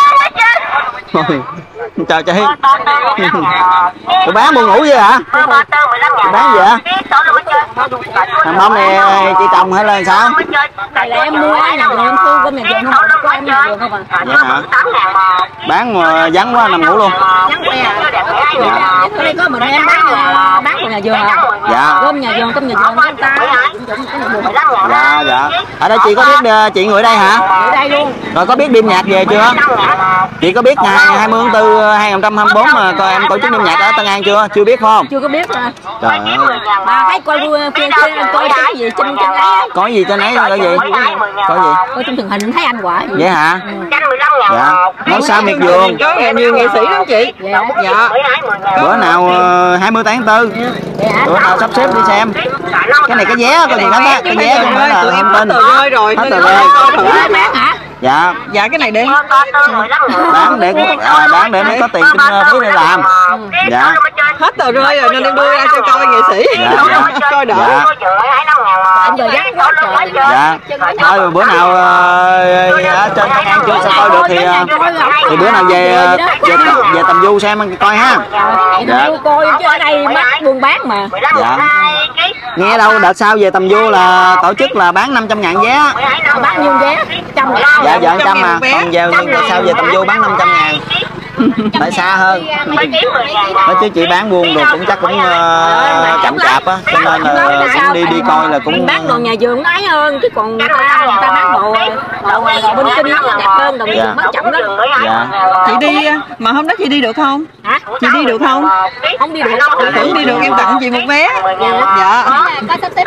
Chào chị. Tụi bán buồn ngủ vậy hả? Tụi bán gì hả? Thằng bông này chị trồng hay là sao? Này là em mua nhà vườn, em thu bên nhà vườn không, có em nhà vườn không à? Dạ hả? Bán mà vắng quá nằm ngủ luôn. Vắng què à? Dạ. Ở đây có mình em bán bán của nhà vườn à? Dạ. Gom nhà vườn, trong nhà vườn chúng ta. Dạ dạ. Ở đây chị có biết chị người ở đây hả? Ở đây luôn. Rồi có biết đêm nhạc về chưa? Chị có biết ngày hai mươi tháng tư hai nghìn không trăm hai mươi tư mà coi em tổ chức đêm nhạc ở Tân An chưa? Chưa biết không? Chưa có biết à. Trời ơi. Bà thấy coi phiên coi cái gì trên trên ấy. Có gì trên ấy có gì? Có gì? Coi trong truyền hình thấy anh quả. Vậy hả? Dạ. Nói sao miệt vườn. Có nhiều nghệ sĩ lắm chị. Dạ. Dạ. Bữa nào hai mươi tháng tư. Bữa nào sắp xếp đi xem. Cái này cái vé coi gì đó, cái vé không phải là tụi em thông hết tin. tờ rơi rồi. Hết tờ rơi. Bán hả? Dạ. Dạ cái này đi. Bán để à, bán để mới có tiền kinh phí để làm. Dạ. Hết tờ rơi rồi nên em đưa ra cho coi nghệ sĩ. Dạ, dạ. Coi đỡ. Dạ. Anh giờ dắt quá trời. Dạ. Thôi bữa nào uh, ở trên Tân An chưa sao coi được thì uh, thì bữa nào về uh, về, về Tầm Du xem coi ha. Dạ. Coi chứ ở đây mắc buôn bán mà. Dạ. Nghe đâu đợt sau về Tầm Du là tổ chức là bán năm trăm ngàn vé. Bán nhiêu vé? Trăm. Dạ giờ trăm mà. Còn về sau về Tầm Du bán năm trăm ngàn. Tại xa hơn. Nói chứ chị bán buôn rồi cũng chắc cũng uh, chậm chạp á, cho nên là cũng đi đi coi là cũng bán đồ nhà vườn nó ấy hơn, chứ còn người ta người ta bán đồ đồ bên kinh nó đẹp hơn, đồ dạ. mất chậm lắm. Dạ. Chị đi mà hôm đó chị đi được không? Hả? Chị đi được không? Không đi được. Tưởng đi được em tặng chị một vé. Dạ. Có sắp xếp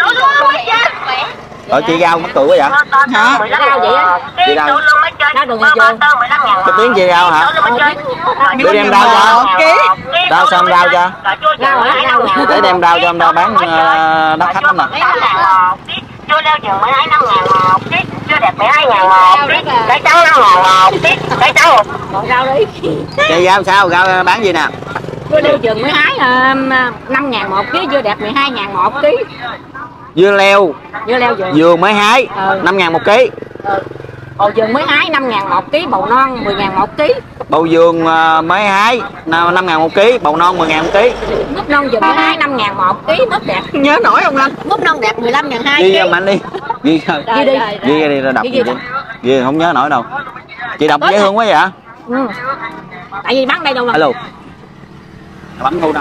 Ở chị Rau mất tuổi quá vậy? Hả? Rau vậy á? Chị Rau. Rau đồ nhà vườn. Cái tiếng chị Rau hả? Để đem rau cho. Rau sao em rau cho? Rau hả? Rau. Để đem rau cho em rau bán uh, đắt khách lắm nè. Chưa leo chừng mười hai năm ngàn một ký, chưa đẹp mười hai ngàn một ký, cái trắng năm ngàn một ký, cái trắng một. Còn rau đi. Chị Rau sao? Rau bán gì nè? Chưa leo chừng mới hái năm ngàn một ký, chưa đẹp mười hai ngàn một ký. Dưa leo. Dưa leo vườn. Vườn mới hái Ừ. năm ngàn một ký. Ừ. Bầu vườn mới hái năm ngàn một ký, bầu non mười ngàn một ký. Bầu vườn uh, mới hái năm ngàn một ký, bầu non mười ngàn một ký. Mướp non vườn mới hái năm ngàn một ký, mướp đẹp. Nhớ nổi không anh? Mướp non đẹp mười lăm ngàn hai ký. Ghi cho mạnh đi. Ghi thôi. Ghi đi. Ghi đi rồi đọc Ghi gì đi. đi. Ghi không nhớ nổi đâu. Chị đọc dễ thương quá vậy? Ừ. Tại vì bán đây đâu mà. Alo. Bắn thu đâu?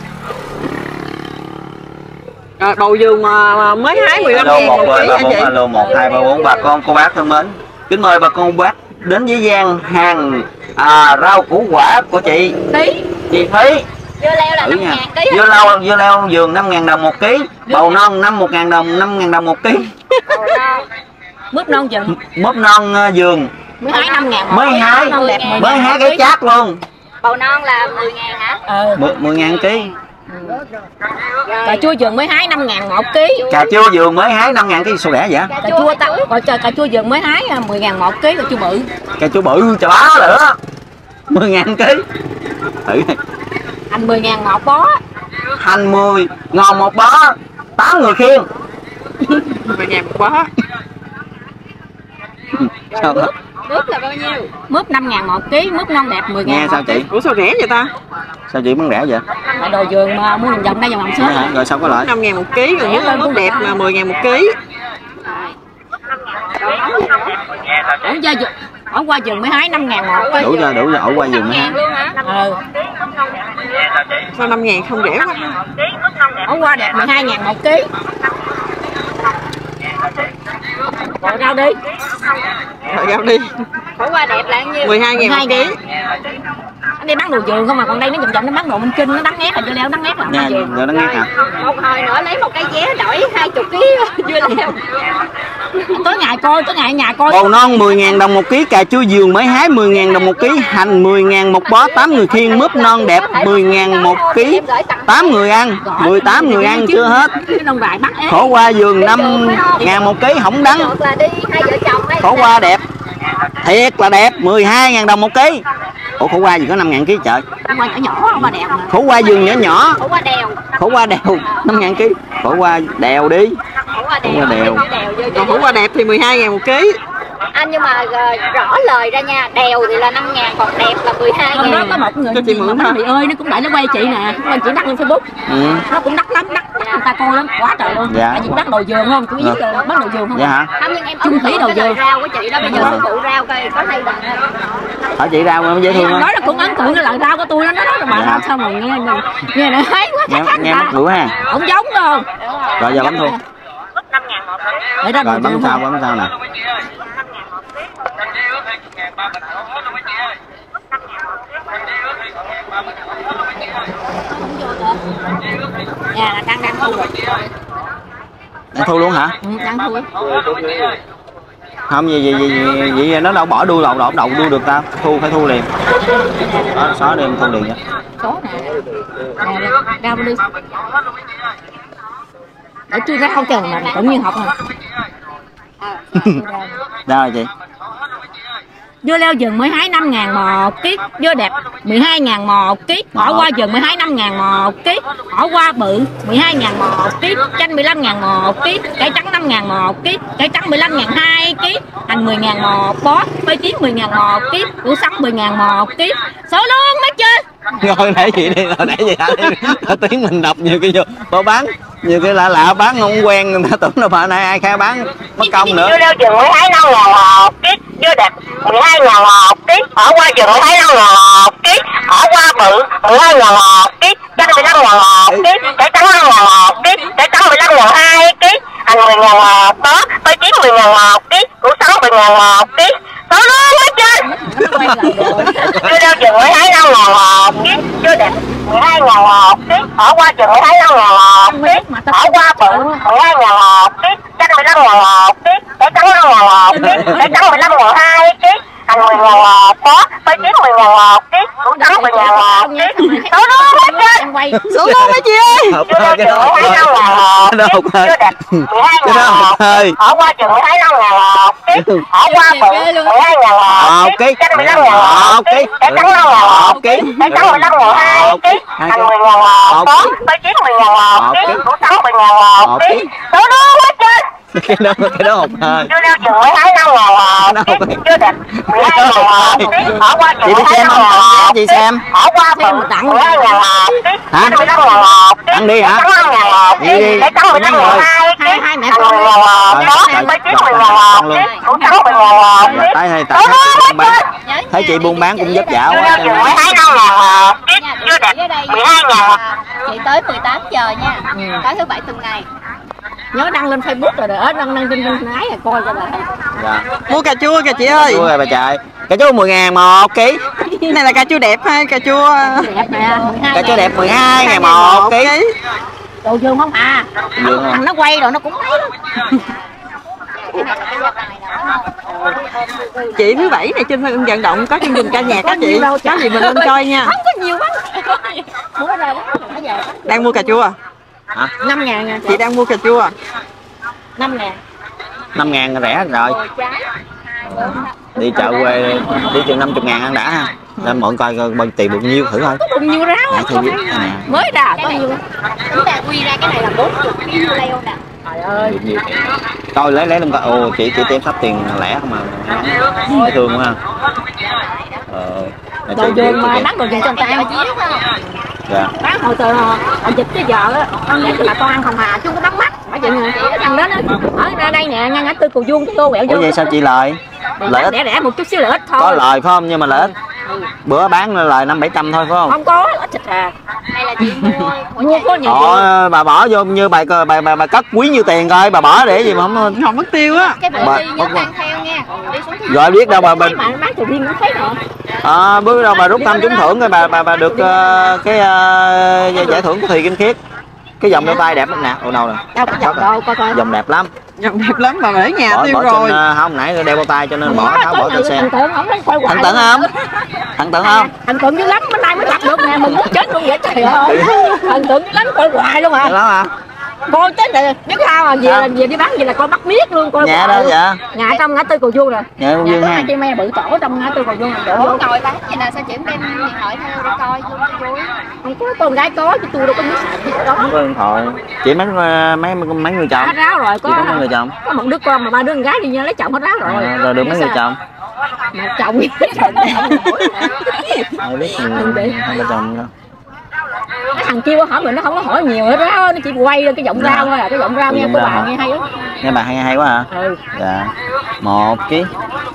À, bầu vườn mà mới hái mười lăm ngàn một ký hả chị? Alo một hai ba bốn bà con cô bác thân mến. Kính mời bà con cô bác đến với gian hàng à, rau củ quả của chị. Tí. Chị Thúy. Dưa leo là Thử năm nha. ngàn ký. Dưa leo dưa leo vườn năm ngàn đồng một ký, bầu non năm một ngàn đồng năm ngàn đồng một ký. Mướp non vườn. Mướp non uh, vườn Mới hái năm ngàn một mới ký. hái Non đẹp mười mới ngàn hái một cái ký. chát luôn. Bầu non là mười ngàn hả? Ừ. mười ngàn ký. Cà chua vườn mới hái năm ngàn một ký. Cà chua vườn mới hái năm ngàn ký sao rẻ vậy? Cà chua tao gọi cà chua vườn mới hái mười ngàn một ký, cà chua bự. Cà chua bự chà bá nữa. mười ngàn ký. Thử này. Hành mười ngàn một bó. Hành mười ngon một bó. tám người khiêng. mười ngàn một bó. Sao đó? Mướp là bao nhiêu? Mướp năm ngàn một ký, mướp non đẹp mười ngàn. Nghe sao chị? Ủa sao rẻ vậy ta? Sao chị bán rẻ vậy? Tại đồ vườn mà mua vòng đây vòng làm sớm. À, rồi sao có lợi? năm ngàn một ký, rồi mướp mướp đẹp mà mười ngàn một ký. Ở ra vườn, ở qua vườn mới hái năm ngàn một ký. Đủ cho, đủ cho, ở qua vườn mới hái. Ừ. Sao năm ngàn không rẻ quá? Ở qua đẹp mười hai ngàn một ký. Rồi rau đi. Rồi rau đi. Ở qua đẹp là nhiêu? mười hai ngàn một ký. Anh đi bán đồ vườn không mà còn đây nó vòng vòng nó bán đồ Minh Kinh, nó đắng ngát rồi, dưa leo đắng ngát là Nha, rồi nó ngát hả? Một hồi nữa lấy một cái vé đổi hai mươi ký dưa leo. Tối ngày coi, tối ngày ở nhà coi. Bầu non mười ngàn đồng một ký, cà chua vườn mới hái mười ngàn đồng một ký, hành mười ngàn một bó, tám người khiêng, mướp non đẹp mười ngàn một ký, tám người ăn, mười tám người ăn chưa hết. Khổ qua vườn năm ngàn một ký, không đắng. Khổ qua đẹp, thiệt là đẹp, mười hai ngàn đồng một ký. Ủa khổ qua gì có năm ngàn ký trời. Nhỏ nhỏ qua đèo. Khổ qua vườn nhỏ nhỏ. Khổ qua đèo. Khổ qua đèo năm ngàn ký. Khổ qua đèo đi. Khổ qua đèo. Khổ qua đèo. Còn khổ qua đẹp thì mười hai ngàn một ký. Anh nhưng mà rõ lời ra nha, đèo thì là năm ngàn, còn đẹp là mười hai ngàn. Đó có một người chị mượn đó. Chị ơi, nó cũng đẩy nó quay chị nè, quay chị đăng lên Facebook. Ừ. Nó cũng đắt lắm, đắt người ta coi lắm, quá trời luôn. Dạ. Tại vì đắt đồ vườn không, chú biết bán đồ vườn không? Dạ hả? Không, nhưng em chung thủy đồ vườn. Rau của chị đó, bây giờ sư phụ rau coi có hay bằng. Hỏi chị rau em dễ thương không? Nói là cũng ấn tượng cái lời rau của tôi đó, nó nói là bà dạ. Sao mà nghe nghe này thấy quá nghe, nghe mắc lửa ha. Không giống đâu. Rồi giờ bấm thu. Rồi bấm sao bấm sao nè. Dạ là đang đang thu rồi. Đang thu luôn hả? Ừ, đang thu. Không gì gì gì vậy nó đâu bỏ đuôi đầu đầu đầu đuôi được tao. Thu phải thu liền. Đó xóa đi em thu liền nha. Số nè. Nè rau đi. Để chưa rau chờ mà tự nhiên học mà. Đâu rồi chị? Dưa leo vườn mới hái năm ngàn một ký, dưa đẹp mười hai ngàn một ký, bỏ qua vườn mới hái năm ngàn một ký, bỏ qua bự mười hai ngàn một ký, chanh mười lăm ngàn một ký, cải trắng năm ngàn một ký, cải trắng mười lăm ngàn hai ký, hành mười ngàn một bó, phơi chín mười ngàn một ký, củ sắn mười ngàn một ký. Số luôn mấy chứ. Rồi nãy chị đi, rồi nãy chị hả? Tiếng mình đọc nhiều cái vô, bà bán nhiều cái lạ lạ bán không quen, người ta tưởng là bà này ai khai bán mất công nữa. Dưa leo vườn mới hái năm ngàn một ký, dưa đẹp mười hai ngàn một ký, bỏ qua vườn mới hái năm ngàn một ký, bỏ qua bự mười hai ngàn một ký, chanh mười lăm ngàn một ký, cải trắng năm ngàn một ký, cải trắng mười lăm ngàn hai ký, hành mười ngàn một bó, phơi chín mười ngàn một ký, củ sắn mười ngàn một ký. Số luôn hết trơn. Dưa leo vườn mới hái năm ngàn một ký, dưa đẹp mười hai ngàn một ký, bỏ qua vườn mới hái năm ngàn một ký, bỏ qua bự mười hai ngàn một ký, chanh mười lăm ngàn một ký, cải trắng năm ngàn một ký, cải trắng mười lăm ngàn hai ký, hành mười ngàn một bó, phơi chín mười ngàn một ký, củ sắn mười ngàn một ký. Số luôn hết trơn. Số luôn mấy chị ơi. Học ơi cái đó cái đó học ơi. Cái đó học ơi. Bỏ qua chừng mười hai năm ngàn một ký, bỏ qua bự mười hai ngàn một ký, chanh mười lăm ngàn một ký, cải trắng năm ngàn một ký, cải trắng mười lăm ngàn hai ký, hành mười ngàn một bó, phơi chín mười ngàn một ký, củ sắn mười ngàn một ký. Số luôn hết trơn. Cái đó cái đó học ơi. Dưa leo chừng mười hai năm ngàn một ký, dưa đẹp mười hai ngàn một ký, bỏ qua chừng mười hai năm ngàn một ký, bỏ qua bự mười hai ngàn một ký, chanh mười lăm ngàn một ký, ăn đi hả? cải trắng năm ngàn một ký, cải trắng mười lăm ngàn hai ký, hành mười ngàn một bó, phơi chín mười ngàn một ký, củ sắn mười ngàn một ký. Tại hay tại buôn bán. Thấy chị buôn bán cũng vất vả quá. Dưa mười hai năm ngàn một ký, dưa đẹp mười hai ngàn. Chị tới mười tám giờ nha. Ừ. Tới thứ bảy tuần này. Nhớ đăng lên Facebook rồi đó, đăng đăng trên trên ái rồi coi cho bà. Dạ. Mua cà chua kìa chị ơi. Cà chua rồi bà trời. Cà chua mười ngàn một ký. Cái này là cà chua đẹp hay cà chua đẹp nè, cà chua đẹp mười hai ngàn một ký. Đồ vườn không à. Thằng nó quay rồi nó cũng thấy đó. Chị thứ bảy này trên vận động có chương trình ca nhạc á chị, có gì mình lên coi nha. Không có nhiều lắm. Bữa ra Đang mua cà chua hả? năm ngàn nha. Chị đang mua cà chua năm ngàn. năm ngàn rẻ rồi. Đi chợ quê đi chừng năm mươi ngàn ăn đã ha. Nên mọi coi coi bao tiền được nhiêu thử thôi. Có nhiêu ráo à, không à. Mới ra có nhiêu. Chúng ta quy ra cái này là bốn mươi ký leo nè. Trời ơi. Nhiều, nhiều. Coi lấy lấy luôn coi. Ồ chị chị tem sắp tiền lẻ không mà. Dễ thương quá ha. Ờ. Đồ vườn mà bán đồ vườn cho người ta dạ. Bán hồi từ hồi dịch tới giờ á, con nghĩ là con ăn hồng hà chứ không có bán mắt. Phải chị nè, cái thằng đó nó ở ra đây nè, ngay ngã tư Cầu Vuông tô quẹo vô. Ủa vậy sao chị lời? Lợi ích. Rẻ rẻ một chút xíu lợi ích thôi. Có lời phải không? Nhưng mà lợi ích. Bữa bán lời năm bảy trăm thôi phải không? Không có, ít thịt à. Hay là chị mua mua có nhiều. Ờ, bà bỏ vô như bà bà bà, bà cất quý nhiêu tiền coi, bà bỏ để gì mà không không mất tiêu á. Cái bữa đi nhớ mang theo nha. Rồi biết đâu bà mình bán từ riêng cũng thấy rồi. À, bước đâu bà rút thăm trúng thưởng cái bà bà bà được uh, cái uh, giải thưởng Thùy Kim Khiết. Cái vòng đeo tay đẹp lắm nè. Ồ đâu nè. Đâu có vòng đâu coi coi. Vòng đẹp lắm. Vòng đẹp lắm mà để nhà bỏ, tiêu bỏ rồi. Trên, uh, không nãy đeo bao tay cho nên bỏ tháo bỏ trên xe. Thằng Tượng không thấy quay hoài. Thằng Tượng không? Thằng Tượng không? Thằng Tượng dữ lắm, bữa nay mới gặp được nè, mình muốn chết luôn vậy trời ơi. Thằng Tượng dữ lắm quay hoài luôn hả? Đó hả? Coi chết rồi, biết sao mà về là về đi bán gì là coi bắt miết luôn coi. Nhà đâu vậy? Nhà trong ngã tư Cầu Vuông rồi. Nhà Cầu Vuông ha. Chị me bự tổ trong ngã tư Cầu Vuông rồi. Ủa ngồi bán gì nè, sao chị không đem điện thoại theo để coi vui vui? Không có, con gái có chứ tôi đâu có biết xài đó. Không có điện thoại. Chị mấy mấy mấy người chồng? Hết ráo rồi, có. Chị có mấy người chồng? Có một đứa con mà ba đứa con gái đi nhau lấy chồng hết ráo rồi. À, rồi được mấy người chồng? Mà chồng biết chồng. Ai biết người hai vợ chồng đâu. Cái thằng kia hỏi mình nó không có hỏi nhiều hết đó, nó chỉ quay lên cái giọng rau thôi à, cái giọng rau nghe của bà nghe hay lắm. Nghe bà hay hay quá hả? Ừ. Dạ. Một ký.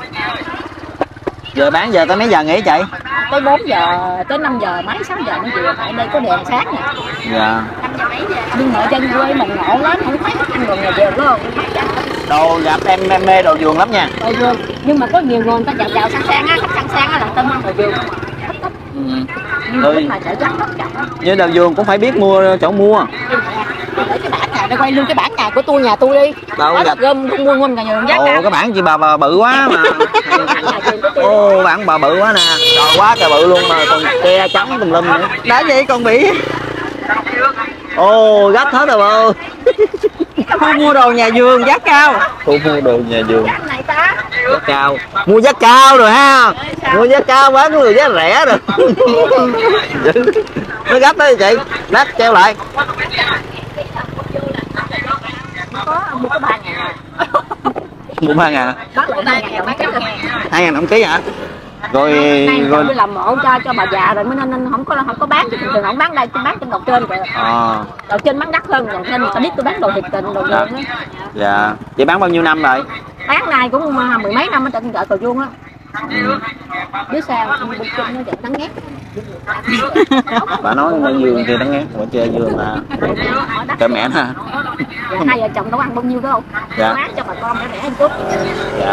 Giờ bán giờ tới mấy giờ nghỉ chị? Tới bốn giờ, tới năm giờ mấy sáu giờ nó về, tại đây có đèn sáng nè. Dạ. Nhưng mà dân quê mình ngộ lắm, không thấy ăn đồ nhà vườn đúng không? Đồ gặp em em mê đồ vườn lắm nha. Đồ vườn, nhưng mà có nhiều người người ta giàu giàu sang sang á, khách sang sang á là tâm ăn đồ vườn. Ừ. Ừ. Mà chợ chắc chặt á. Như đồ vườn cũng phải biết mua chỗ mua. Để cái bảng nhà, để quay lưng cái bảng nhà của tôi nhà tôi đi. Đâu gặp gom không mua ngon nhà vườn giá cao. Ồ cái bảng chị bà, bà bự quá mà. Ô bảng bà bự quá nè. Trời quá trời bự luôn mà còn ke trắng tùm lum nữa. Đã vậy còn bị. Ô gấp hết rồi bà. Không mua đồ nhà vườn giá cao. Không mua đồ nhà vườn giá cao. Mua giá cao rồi ha. Mua giá cao bán người giá rẻ rồi. Nó gấp đấy chị. Lát treo lại. Có mua có ba ngàn. Mua ba ngàn. Bán lại ba ngàn bán cái hai ngàn đồng ký hả? Rồi này, rồi tôi làm mộ cho cho bà già rồi mới nên, nên không có không có bán chứ thường thường không bán đây, tôi bán trên đầu trên rồi. À. Đầu trên bán đắt hơn, đầu trên người ta biết tôi bán đồ thịt tình đồ vườn á. Dạ. Chị bán bao nhiêu năm rồi? Bán này cũng mười mấy năm ở trên chợ Cầu Vuông á. Ừ. Biết sao bên trên nó giật nắng ngát. Bà nói bao nhiêu thì nắng ngát, bà chơi vừa mà cái mẹ ha. Dạ, hai vợ chồng đâu ăn bao nhiêu đâu. Dạ. Bán cho bà con để rẻ một chút. Dạ.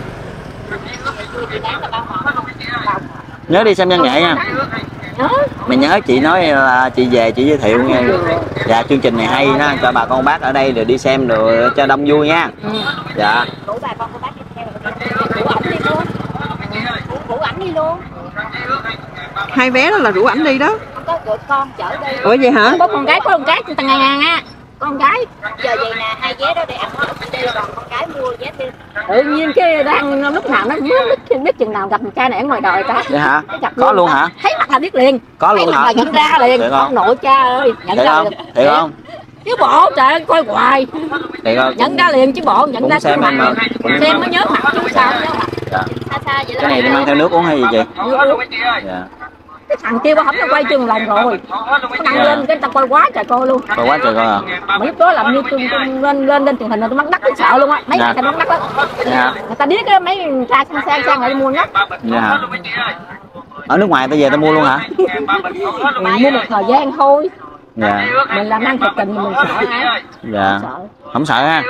Nhớ đi xem văn nghệ nha. Nhớ. Mày nhớ chị nói là chị về chị giới thiệu nha. Dạ chương trình này hay đó, cho bà con bác ở đây rồi đi xem rồi cho đông vui nha. Ừ. Dạ. Rủ bà con cô bác đi theo. Rủ ảnh đi luôn. Rủ ảnh đi luôn. Hai bé đó là rủ ảnh đi đó. Không có gửi con chở đi. Ủa vậy hả? Có con gái có con gái tầng ngàn ngàn á. Con gái giờ vậy nè, hai vé đó để ăn hết đi, còn con gái mua vé thêm. Tự nhiên cái đang lúc nào nó biết biết chừng nào gặp trai này ở ngoài đời ta. Vậy hả? Có luôn hả? Thấy mặt là biết liền. Có luôn hả? Là nhận ra liền. Con nội cha ơi, nhận Thiệt ra không? Thiệt không? Chứ bộ trời ơi coi hoài. Thiệt không? Nhận ra liền chứ bộ, nhận ra xem mặt. mà. Xem mới nhớ mặt chứ sao nhớ mặt. Dạ. Xa xa vậy. Cái này đi mang theo nước uống hay gì chị? Nước uống. Dạ. Cái thằng kia nó không nó quay chừng lần rồi, nó đăng yeah. lên cái ta coi quá trời coi luôn. Coi quá trời coi à? Mà lúc đó làm như tôi, tôi lên lên lên truyền hình là tôi mắc đắt tôi sợ luôn á, mấy yeah. người ta mắc đắt lắm. Yeah. Người ta biết cái mấy cha sang sang sang lại mua nhất. Dạ. Ở nước ngoài ta về ta mua luôn hả? Mình mua một thời gian thôi. Dạ. Mình làm ăn thật tình mình sợ hả? Dạ. Sợ. Không sợ ha?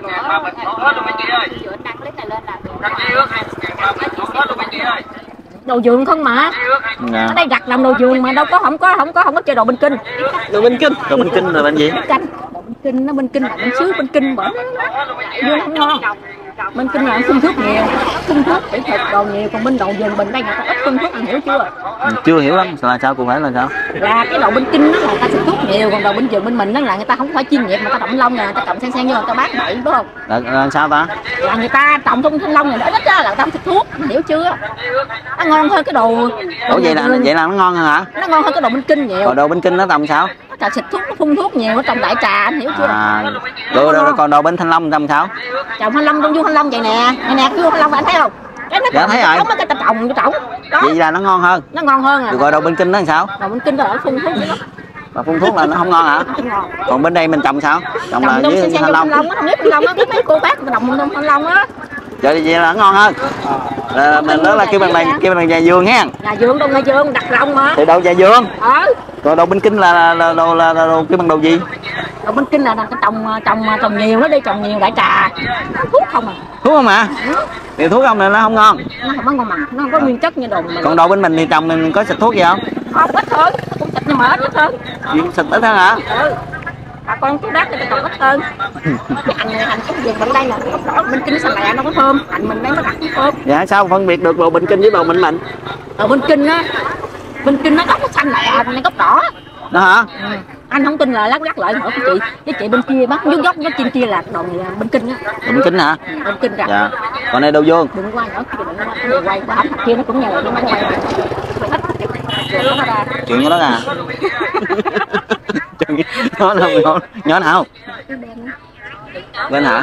Đồ vườn không mà. Dạ. Ở đây đặt làm đồ vườn mà đâu có không có không có không có chơi đồ bên kinh. Đồ bên kinh. Đồ bên kinh là bên gì? Canh. Đồ bên kinh nó bên kinh là bên xứ bên kinh bển. Dưa không ngon. Bên Kinh là phun thuốc nhiều, phun thuốc kỹ thuật đồ nhiều, còn bên đầu vườn mình đây người ta ít phun thuốc, anh hiểu chưa? Chưa hiểu lắm, là sao cụ thể là sao? Là cái đầu bên Kinh đó là người ta xịt thuốc nhiều, còn đầu bên vườn bên mình đó là người ta không phải chuyên nghiệp mà người ta trồng lông, người ta trồng xen xen vô người ta bán bậy đúng không? Là, là sao ta? Là người ta trồng trong thanh long này nó ít á là người ta không xịt thuốc, anh hiểu chưa? Nó ngon hơn cái đồ. Ủa vậy là vậy là nó ngon hơn hả? Nó ngon hơn cái đồ bên Kinh nhiều. Còn đồ bên Kinh nó trồng sao? Trà xịt thuốc, nó phun thuốc nhiều, nó trồng đại trà, anh hiểu chưa? À, đồ, đồ, còn đồ bên Thanh Long trồng sao? Trồng thanh long trong du thanh long vậy nè, nè nè cái du thanh long anh thấy không? Cái nó dạ, thấy rồi. Có mấy cái ta trồng cái trồng. Vậy là nó ngon hơn. Nó ngon hơn à. Rồi đồ bên Kinh nó làm sao? Đồ bên Kinh là phun thuốc chứ. Mà phun thuốc là nó không ngon hả? Không ngon. Còn bên đây mình trồng sao? Trồng, Trồng là với Thanh Long. Không biết thanh long á, biết mấy cô bác trồng thanh long á. Vậy vậy là nó ngon hơn. Là mình đó là kêu bằng này kêu bằng nhà vườn ha. Nhà vườn đâu nhà vườn đặt rong mà. Thì đâu nhà vườn? Ờ. Rồi đồ bên Kinh là là là đồ là, là đồ kêu bằng đồ gì? Đồ bên Kinh là cái trồng trồng trồng nhiều nó đi trồng nhiều đại trà. Thuốc không à. Thuốc không à? Thì thuốc không này nó không ngon. Nó không có ngon mà, nó không có nguyên chất như đồ mình. Còn đồ bên mình thì trồng mình có xịt thuốc gì không? Không, ít hơn, cũng xịt nhưng mà ít hơn. Xịt ít hơn hả? Ừ. Bà con chú đát thì trồng ít hơn. Cái hành này hành cũng vườn bên đây là gốc đỏ, bên Kinh xanh lẹ nó có thơm, hành mình đây nó đặc cũng thơm. Dạ sao phân biệt được đồ bên Kinh với đồ bên mình? Ở bên Kinh á, bên Kinh nó gốc nó xanh lẹ, bên đây gốc đỏ. Đó hả? Ừ. Anh không tin là lát lát lại hỏi chị, cái chị bên kia bắt nhúc gốc nó trên kia là đồ này bên Kinh á. Bên Kinh hả? Ừ, bên Kinh rồi. Dạ. Còn đây đâu vô? Đừng quay nữa, đừng quay, đừng quay, qua ẩm kia nó cũng nhờ nó quay. Chuyện như đó à? Nó là nhỏ, nhỏ nào? Bên hả?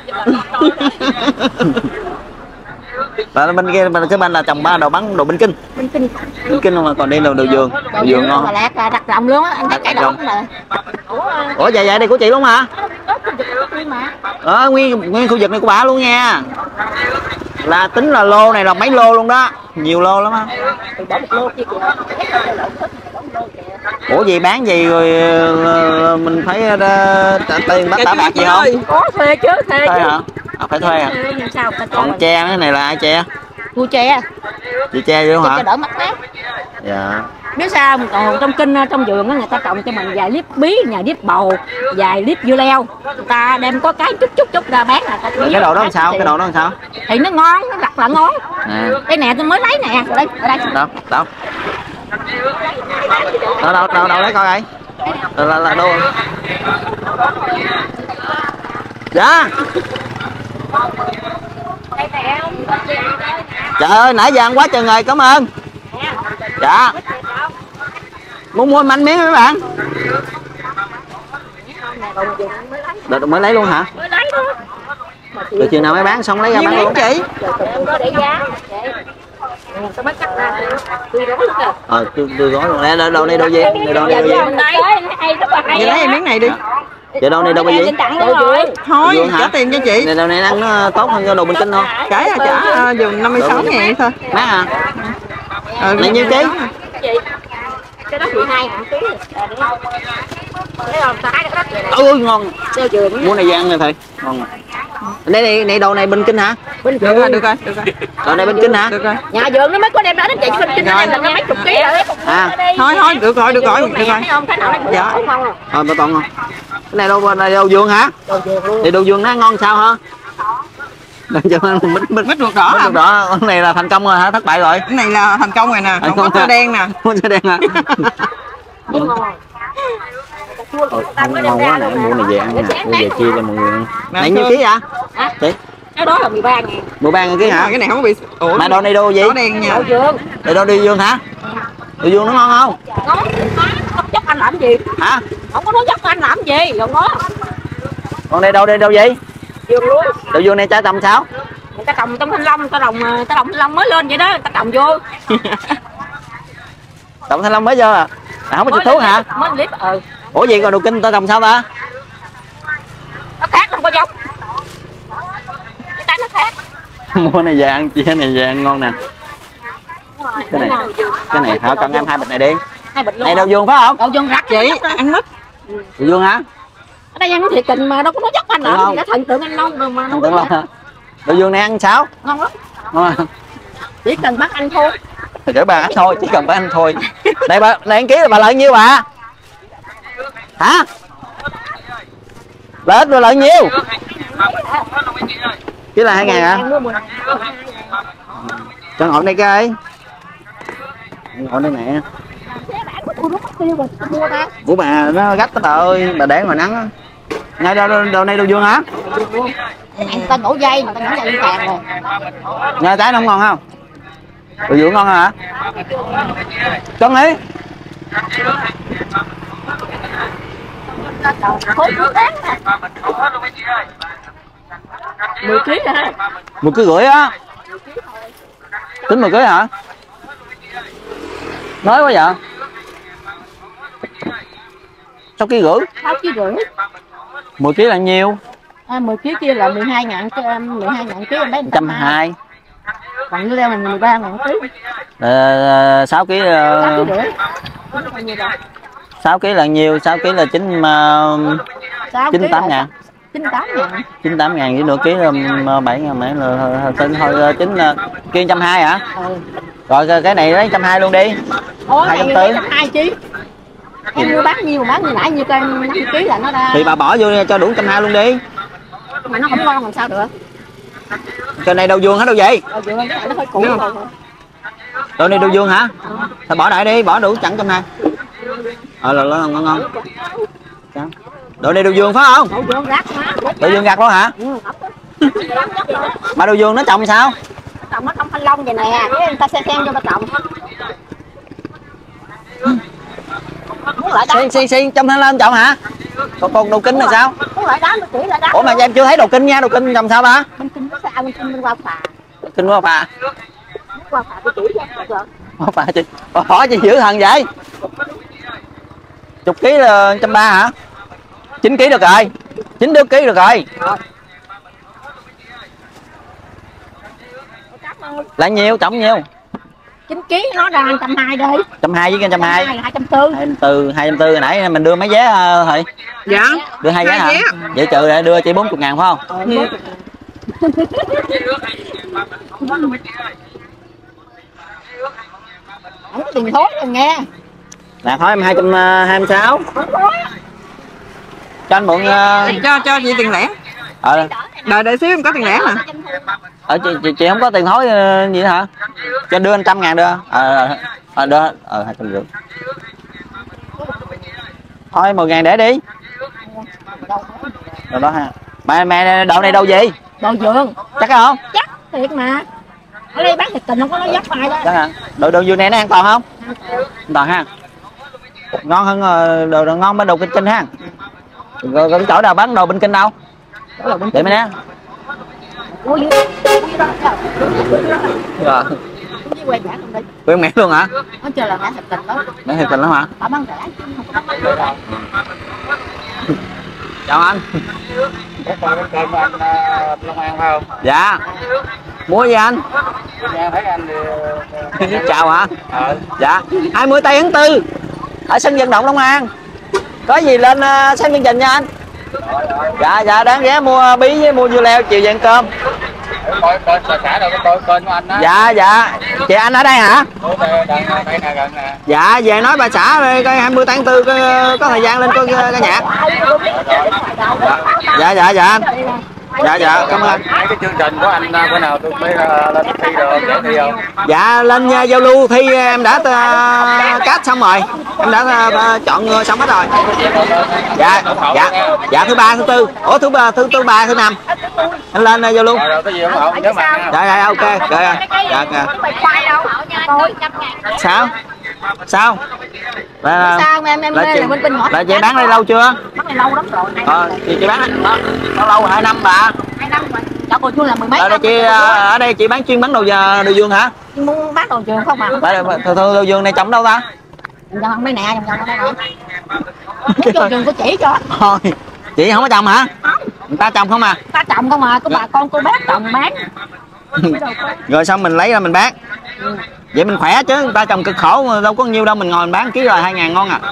Và bên kia bên cái bên là trồng ba đồ bắn đồ bên Kinh. Bên Kinh. Bên Kinh mà còn đây là đồ vườn. Đồ vườn ngon. Mà lát đặt rộng luôn á, anh thấy cái đó là. Ủa vậy vậy đây của chị luôn hả? Ờ nguyên nguyên khu vực này của bà luôn nha. Là tính là lô này là mấy lô luôn đó, nhiều lô lắm á. Ủa gì bán gì rồi mình phải trả tiền bắt trả bạc gì không? Có thuê chứ, thuê chứ. Hả? À, phải thuê hả? Còn tre cái này là ai tre? Tôi tre. Chị tre luôn hả? Cho đỡ mất mát. Dạ. Biết sao còn trong kinh trong vườn á người ta trồng cho mình vài lít bí, vài lít bầu, vài lít dưa leo. Người ta đem có cái chút chút chút ra bán là ta cái đồ đó làm sao? Cái đồ đó làm sao? Thì nó ngon, nó đặt là ngon. À. Đây nè tôi mới lấy nè, ở đây, ở đây. Đâu? Đâu? Đâu đâu đâu, đâu lấy coi coi. Là là, là đâu? Dạ. Trời ơi nãy giờ ăn quá trời người, cảm ơn. Dạ. Muốn mua manh miếng mấy bạn? Được mới lấy luôn hả? Mới lấy đó. Rồi chừng nào mới bán xong lấy ra bán luôn chị. Để giá. Tôi mới cắt ra. Tôi gói luôn kìa. Ờ tôi tôi gói luôn. Đây đâu đây đâu gì? Đây đâu đây đâu gì? Vậy lấy miếng này đi. Vậy đâu này đâu cái gì? Thôi trả tiền cho chị. Này đâu này ăn nó tốt hơn cho đồ bên Kinh không? Cái là trả dùm năm mươi sáu ngàn thôi. Mát à? Ừ, này nhiêu ký? Cái đó mười hai ngàn ký. Thấy không? Cái đó vậy nè. Ôi ngon. Mua này gian này thầy. Ngon. Đây này, này đồ này bên Kinh hả? Bên được rồi, được rồi, được rồi. Đồ này bên Kinh hả? Được rồi. Nhà vườn nó mới có đem đó đến chị bên Kinh nó đem là mấy chục ký rồi. À. Thôi thôi, được rồi, được rồi, được rồi. Dạ. Ờ bà toàn không? Cái này đâu này đâu vườn hả? Đồ vườn luôn. Thì đồ vườn nó ngon sao hả? Mít mít ruột đỏ. Mít ruột đỏ, cái này là thành công rồi hả? Thất bại rồi. Cái này là thành công rồi nè, còn có tơ đen nè. Có tơ đen hả? Ôi, không ngon quá nè, mua này về ăn nè, mua về chia cho mọi người ăn. Này nhiêu ký hả? Chị? Cái đó là mười ba ngàn. mười ba ngàn ký hả? Cái này không có bị. Ủa, mà đồ này đồ gì? Đỏ đen nha. Đồ vườn. Đây đồ đi vườn hả? Đi vườn nó ngon không? Ngon, không dốc anh làm gì? Hả? Không có nói dốc anh làm gì, rồi nó. Còn đây đâu đây đâu vậy? Vườn luôn. Đồ vườn này trái tầm sao? Người ta trồng trong thanh long, ta trồng ta trồng thanh long mới lên vậy đó, người ta trồng vô. Trồng thanh long mới vô à? À không có chích thuốc hả? Mới clip ừ. Ủa gì còn đồ Kinh ta trồng sao ta? Nó khác không có giống. Cái trái nó khác. Mua này về ăn, chia này về ăn ngon nè. Cái này, cái này hả? Cần em hai bịch này đi. Hai bịch luôn. Này đồ vườn phải không? Đồ vườn rắc chị, ăn mít. Đồ vườn hả? Ở đây ăn thiệt tình mà đâu có nói dốc anh làm gì đã thần tượng anh long rồi mà Thần tượng long hả? Đồ vườn này ăn sao? Ngon lắm. Ngon à? Chỉ cần bắt anh thôi. Gửi bà ăn thôi, chỉ cần bà ăn thôi. Đây bà, này ăn ký là bà lợi nhiêu bà? Hả? Lợi rồi lợi nhiêu? Ký Ký là hai ngàn hả? Cho ngọn đây coi. Ngọn đây nè. Của bà nó gắt đó bà ơi, bà để ngoài nắng á. Ngay đâu, đâu, đâu này đâu Dương hả? Người ta ngủ dây mà ta ngủ dây càng rồi. Nhà trái nó không ngon không? Đồ dưỡng ngon hả? Cân đi. mười ký hả? Một ký rưỡi á. Tính mười ký hả? Nói quá vậy. Sáu ký rưỡi. Sáu ký rưỡi. Mười ký là nhiêu? À, mười ký kia là mười hai ngàn, mười hai ngàn ký em lấy một trăm hai mươi. Còn như leo mình mười ba ngàn ký. Ờ, sáu ký uh, sáu ký là nhiêu? sáu ký là chín uh, chín mươi tám ngàn. chín mươi tám ngàn. chín mươi tám ngàn với nửa ký là bảy ngàn mấy là tính thôi chín kia một trăm hai mươi hả? Ừ. Rồi cái này lấy một trăm hai mươi luôn đi. hai trăm tư. hai ký. Em mua bán nhiêu mà bán như nãy như cây năm ký là nó ra. Thì bà bỏ vô cho đủ một trăm hai mươi luôn đi. Mà nó không ngon làm sao được. Cái này đâu vuông hả đâu vậy? Đâu vuông cái này nó hơi cũ rồi. Đồ này đâu vuông hả? Thôi bỏ đại đi, bỏ đủ chẳng trăm hai. Ờ là ngon ngon ngon. Đồ này đâu vuông phải không? Đồ vuông gạt hả? Đồ vuông gạt luôn hả? Ừ. Mà đồ vuông nó trồng sao? Trồng nó trong thanh long vậy nè, cái người ta xem xem cho bà trồng. Xi xi xi trong thanh long trồng hả? Còn còn đồ kinh là sao? Muốn lại đá, chỉ lại đá. Ủa mà em chưa thấy đồ kinh nha, đồ kinh trồng sao ta? Bên kinh nó sao, bên kinh bên qua phà. Kinh qua phà. Qua phà tôi chỉ cho được. Qua phà chị. Bỏ chị giữ thần vậy. Chục ký là trăm ba hả? Chín ký được rồi. Chín đứa ký được rồi. Là nhiêu, trọng nhiêu? chín ký nó ra một trăm hai mươi đi. một trăm hai mươi với một trăm hai mươi. hai trăm tư. hai trăm tư, hai trăm tư hồi nãy mình đưa mấy vé thôi. Dạ. Đưa hai vé hả? Vậy trừ lại đưa chị bốn mươi ngàn phải không? Ừ. Không có tiền thối rồi nghe. Là thôi em hai trăm hai mươi sáu. Cho anh mượn uh... cho cho chị tiền lẻ. Ờ. Đợi đợi xíu em có tiền lẻ mà. Ở chị, chị chị không có tiền thối uh, gì hả? Cho đưa anh trăm ngàn đưa. Ờ à, đưa ờ hai trăm rưỡi. Thôi mười ngàn để đi. Rồi đó ha. Mẹ mẹ đậu này đâu gì? Đồ vườn. Chắc không? Chắc thiệt mà. Ở đây bán thịt tình không có nói dốc ai đó. Chắc hả? Đồ đồ vườn này nó an toàn không? An toàn ha. Ngon hơn đồ, đồ ngon bên đồ kinh kinh ha. Rồi cái chỗ nào bán đồ bên kinh đâu? Để mấy nè. Rồi. Quen mẹ luôn hả? Nó chơi là mẹ thịt tình đó. Mẹ thịt tình lắm hả? Bà bán rẻ chứ không có bán. Chào anh. Cơm anh Long An phải không? Dạ. Mua gì anh? Nghe thấy anh thì chào hả? Ờ. Dạ. hai mươi tây tháng tư ở sân vận động Long An. Có gì lên uh, xem chương trình nha anh. Dạ dạ đáng ghé mua bí với mua dưa leo chiều về ăn cơm. Coi coi xã đâu coi kênh của anh á. Dạ dạ. Chị anh ở đây hả? Đây đây nè gần nè. Dạ về nói bà xã đây coi hai mươi tháng tư có, có thời gian lên coi ca nhạc. Dạ dạ dạ anh. Dạ dạ cảm ơn anh. Mấy cái chương trình của anh bữa nào tôi mới lên thi được để thi không? Dạ lên uh, giao lưu thi em đã uh, cát xong rồi. Em đã uh, chọn người xong hết rồi. Dạ dạ dạ thứ ba thứ tư. Ủa thứ ba thứ thứ ba thứ năm. Anh lên uh, giao lưu. Dạ dạ ok. Rồi dạ dạ. Sao? Sao? Là, sao em em là chị, bên bên hỏi là chị bán đây lâu chưa? Bán này lâu lắm rồi. Ờ, chị, chị bán đó, bao lâu hai năm bà? hai năm rồi. Chợ Bồ Chuông là mười mấy Ở đây năm. chị ở đây chị bán chuyên bán đồ giờ đồ dương hả? Muốn bán đồ vườn không mà. Thường thường đồ dương này trồng đâu ta? Trồng mấy nè, trồng trồng đây nè. Muốn vô vườn của chị cho. Thôi, chị không có trồng hả? Người ta trồng không à? Người ta trồng không à, có bà con cô bác trồng bán. Rồi xong mình lấy ra mình bán. Ừ. Vậy mình khỏe chứ, người ta trồng cực khổ mà đâu có nhiêu đâu, mình ngồi mình bán ký rồi hai ngàn ngon à.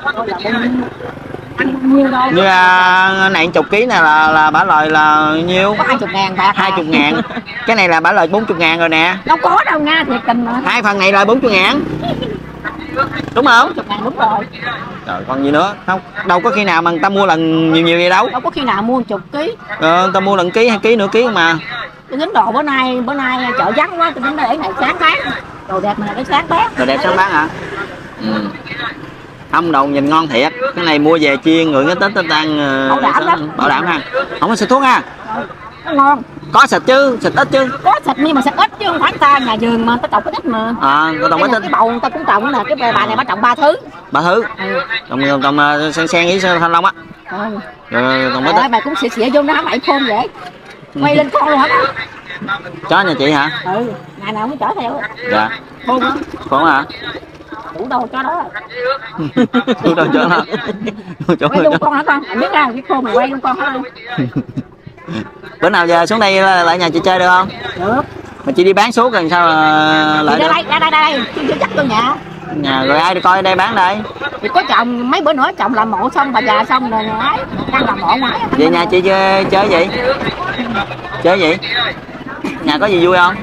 Như à, này chục ký này là là bả lời là nhiêu? Có hai chục ngàn bạc. Hai chục ngàn. Cái này là bả lời bốn chục ngàn rồi nè. Đâu có đâu nha, thiệt tình mà. Hai phần này là bốn chục ngàn. Đúng không? bốn chục ngàn đúng rồi. Rồi còn gì nữa? Không, đâu có khi nào mà người ta mua lần nhiều nhiều vậy đâu. Đâu có khi nào mua một chục ký. Ờ, người ta mua lần ký hai ký nửa ký mà. tôi tính đồ bữa nay bữa nay chợ vắng quá, tôi tính để này sáng bán đồ đẹp mà để sáng bán. Đồ đẹp sáng bán hả? Ừ. Không, đồ nhìn ngon thiệt, cái này mua về chiên người cái tết tết tan bảo đảm lắm, bảo đảm ha, không có xịt thuốc ha. Nó ngon. Có xịt chứ, xịt ít chứ. Có xịt nhưng mà xịt ít chứ không phải ta nhà vườn mà ta trồng ít mà. À, có trồng ít. Cái bầu người ta cũng trồng nè, cái bà này bà trồng ba thứ. Ba thứ. Ừ. Trồng trồng sen sen với thanh long á. Ừ. Rồi trồng ít. Rồi bà cũng xịt xịt vô nó hả mày khôn vậy. Quay lên con luôn hả? Chó nhà chị hả? Ừ, ngày nào cũng chở theo. Dạ. Khôn hả? Khôn hả? Đủ đâu cho đó. Đủ đâu cho nó. Quay luôn con hả con? Anh biết ra cái khôn mày quay luôn con hả? Bữa nào giờ xuống đây lại nhà chị chơi được không? Được. Mà chị đi bán suốt rồi sao lại đây, đây đây đây đây chưa chắc tôi nhà. Nhà rồi ai đi coi đây bán đây? Thì có chồng mấy bữa nữa chồng làm mộ xong bà già xong rồi ấy đang làm mộ ngoài. Về nhà chị chơi, chơi gì? Chơi gì? Nhà có gì vui không?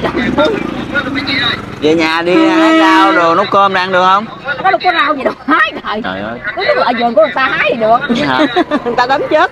Về nhà đi hái rau rồi nấu cơm ăn được không? Nó đâu có rau gì đâu hái trời. Trời ơi. Cứ ở vườn của người ta hái thì được. Hả? Người ta đánh chết.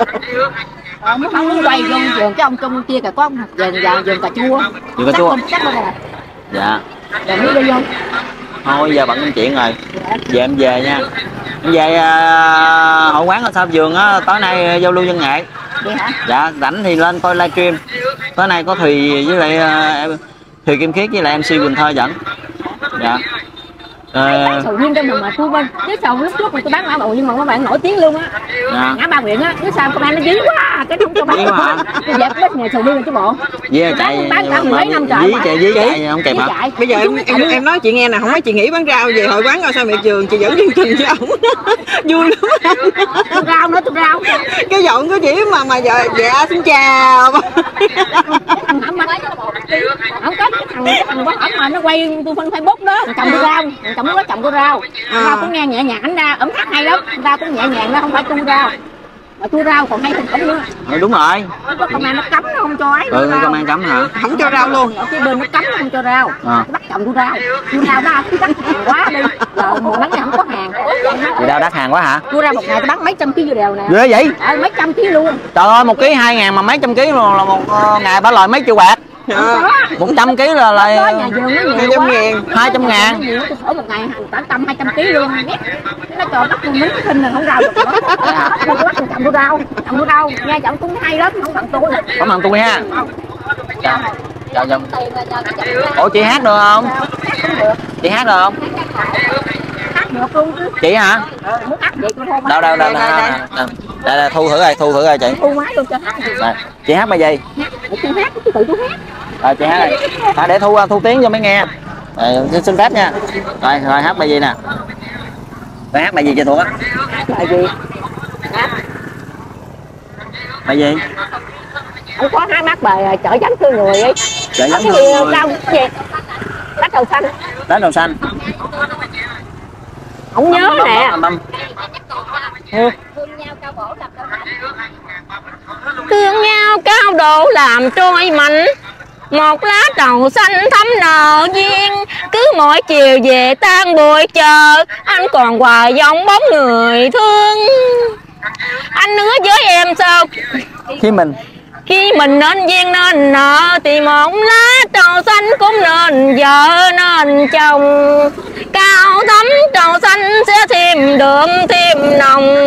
Ờ, muốn không muốn quay vô vườn cái ông trong kia kìa có ông vườn vườn vườn cà chua. Vườn cà chua. Chắc rồi. Dạ. Rồi mới đi vô. Thôi giờ bận công chuyện rồi. Về em về nha. Em về uh, hội quán ở sau vườn á, tối nay giao lưu văn nghệ. Vậy hả? Dạ, rảnh thì lên coi livestream. Tối nay có Thùy với lại uh, Thùy Kim Khiết với lại em xê Quỳnh Thơ dẫn. Dạ. Ờ... sầu riêng cho mình mà thu bên cái sầu lúc trước mà tôi bán mã bầu nhưng mà các bạn nổi tiếng luôn á. Dạ. Ngã ba Nguyễn á, cái sao công an nó dí quá, cái không cho bán. Tôi dẹp hết nghề sầu riêng chứ bộ. Dí chạy bán cả mười mấy năm trời. Dí chạy dí chạy không kịp hả? Bây giờ em em em nói chị nghe nè, không phải chị nghĩ bán rau về hội quán coi sao miệt vườn chị dẫn chương trình cho ổng. Vui lắm. Tôi rau nữa, tôi rau. Cái giọng của chị mà mà giờ dạ xin chào. Không có cái thằng cái thằng quán ổng mà nó quay tôi phân Facebook đó, chồng tôi rau, chồng nó chồng tôi rau. À. Rau cũng nghe nhẹ nhàng ảnh ra, ẩm hát hay lắm, rau cũng nhẹ nhàng đó, không phải tu rau. Mà tu rau còn hay hơn ổng nữa. Ừ, đúng rồi. Có công an nó cấm nó không cho ấy. Ừ, công an cấm hả? Không cho rau luôn. Ở cái bên nó cấm nó không cho rau. À. Bắt chồng tu rau. Tu rau ba cứ đắt hàng quá đi. Rồi mùa nắng này không có hàng. Vậy đâu đắt hàng quá hả? Tu rau một ngày tôi bán mấy trăm ký đều nè. Ghê vậy? Ờ, mấy trăm ký luôn. Trời ơi, một ký hai ngàn mà mấy trăm ký là một uh, ngày bả lời mấy triệu bạc. Một trăm ký là là nhà vườn nó hai trăm ngàn. Hai trăm ngàn. Tôi sổ một ngày hàng khoảng tầm hai trăm ký luôn. Nó cho bắt con miếng thinh là không rau được nữa. Nó bắt chồng tôi rau, chồng tôi rau, nghe chồng cũng hay lắm, không bằng tôi. Không bằng tôi ha. Chào. Chào chào. Ủa chị hát được không? Chị hát được không? Hát được luôn chứ. Chị hả? Muốn hát vậy tôi thôi. Đâu đâu đâu đâu. Đây là thu thử rồi, thu thử rồi chị. Thu máy luôn cho hát. Đây. Chị hát bài gì? Tôi hát, tôi tự tôi hát. Rồi chị hát rồi. À, để thu thu tiếng cho mấy nghe. Rồi, xin phép nha. Rồi rồi hát bài gì nè? Rồi hát bài gì cho thuộc á? Bài gì? Bài gì? Ông có hát mát bài chợ vắng thương người ấy. Chợ vắng thương người. Rau gì? Lá đầu xanh. Lá đầu xanh. Không nhớ băm, nè. Băm, băm. Ừ. Thương nhau cao độ làm trôi mạnh. Một lá trầu xanh thắm nở duyên. Cứ mỗi chiều về tan buổi chờ. Anh còn hoài giống bóng người thương. Anh hứa với em sao? Khi mình Khi mình nên duyên nên nợ. Thì một lá trầu xanh cũng nên vợ nên chồng. Cao thắm trầu xanh sẽ thêm đường thêm nồng.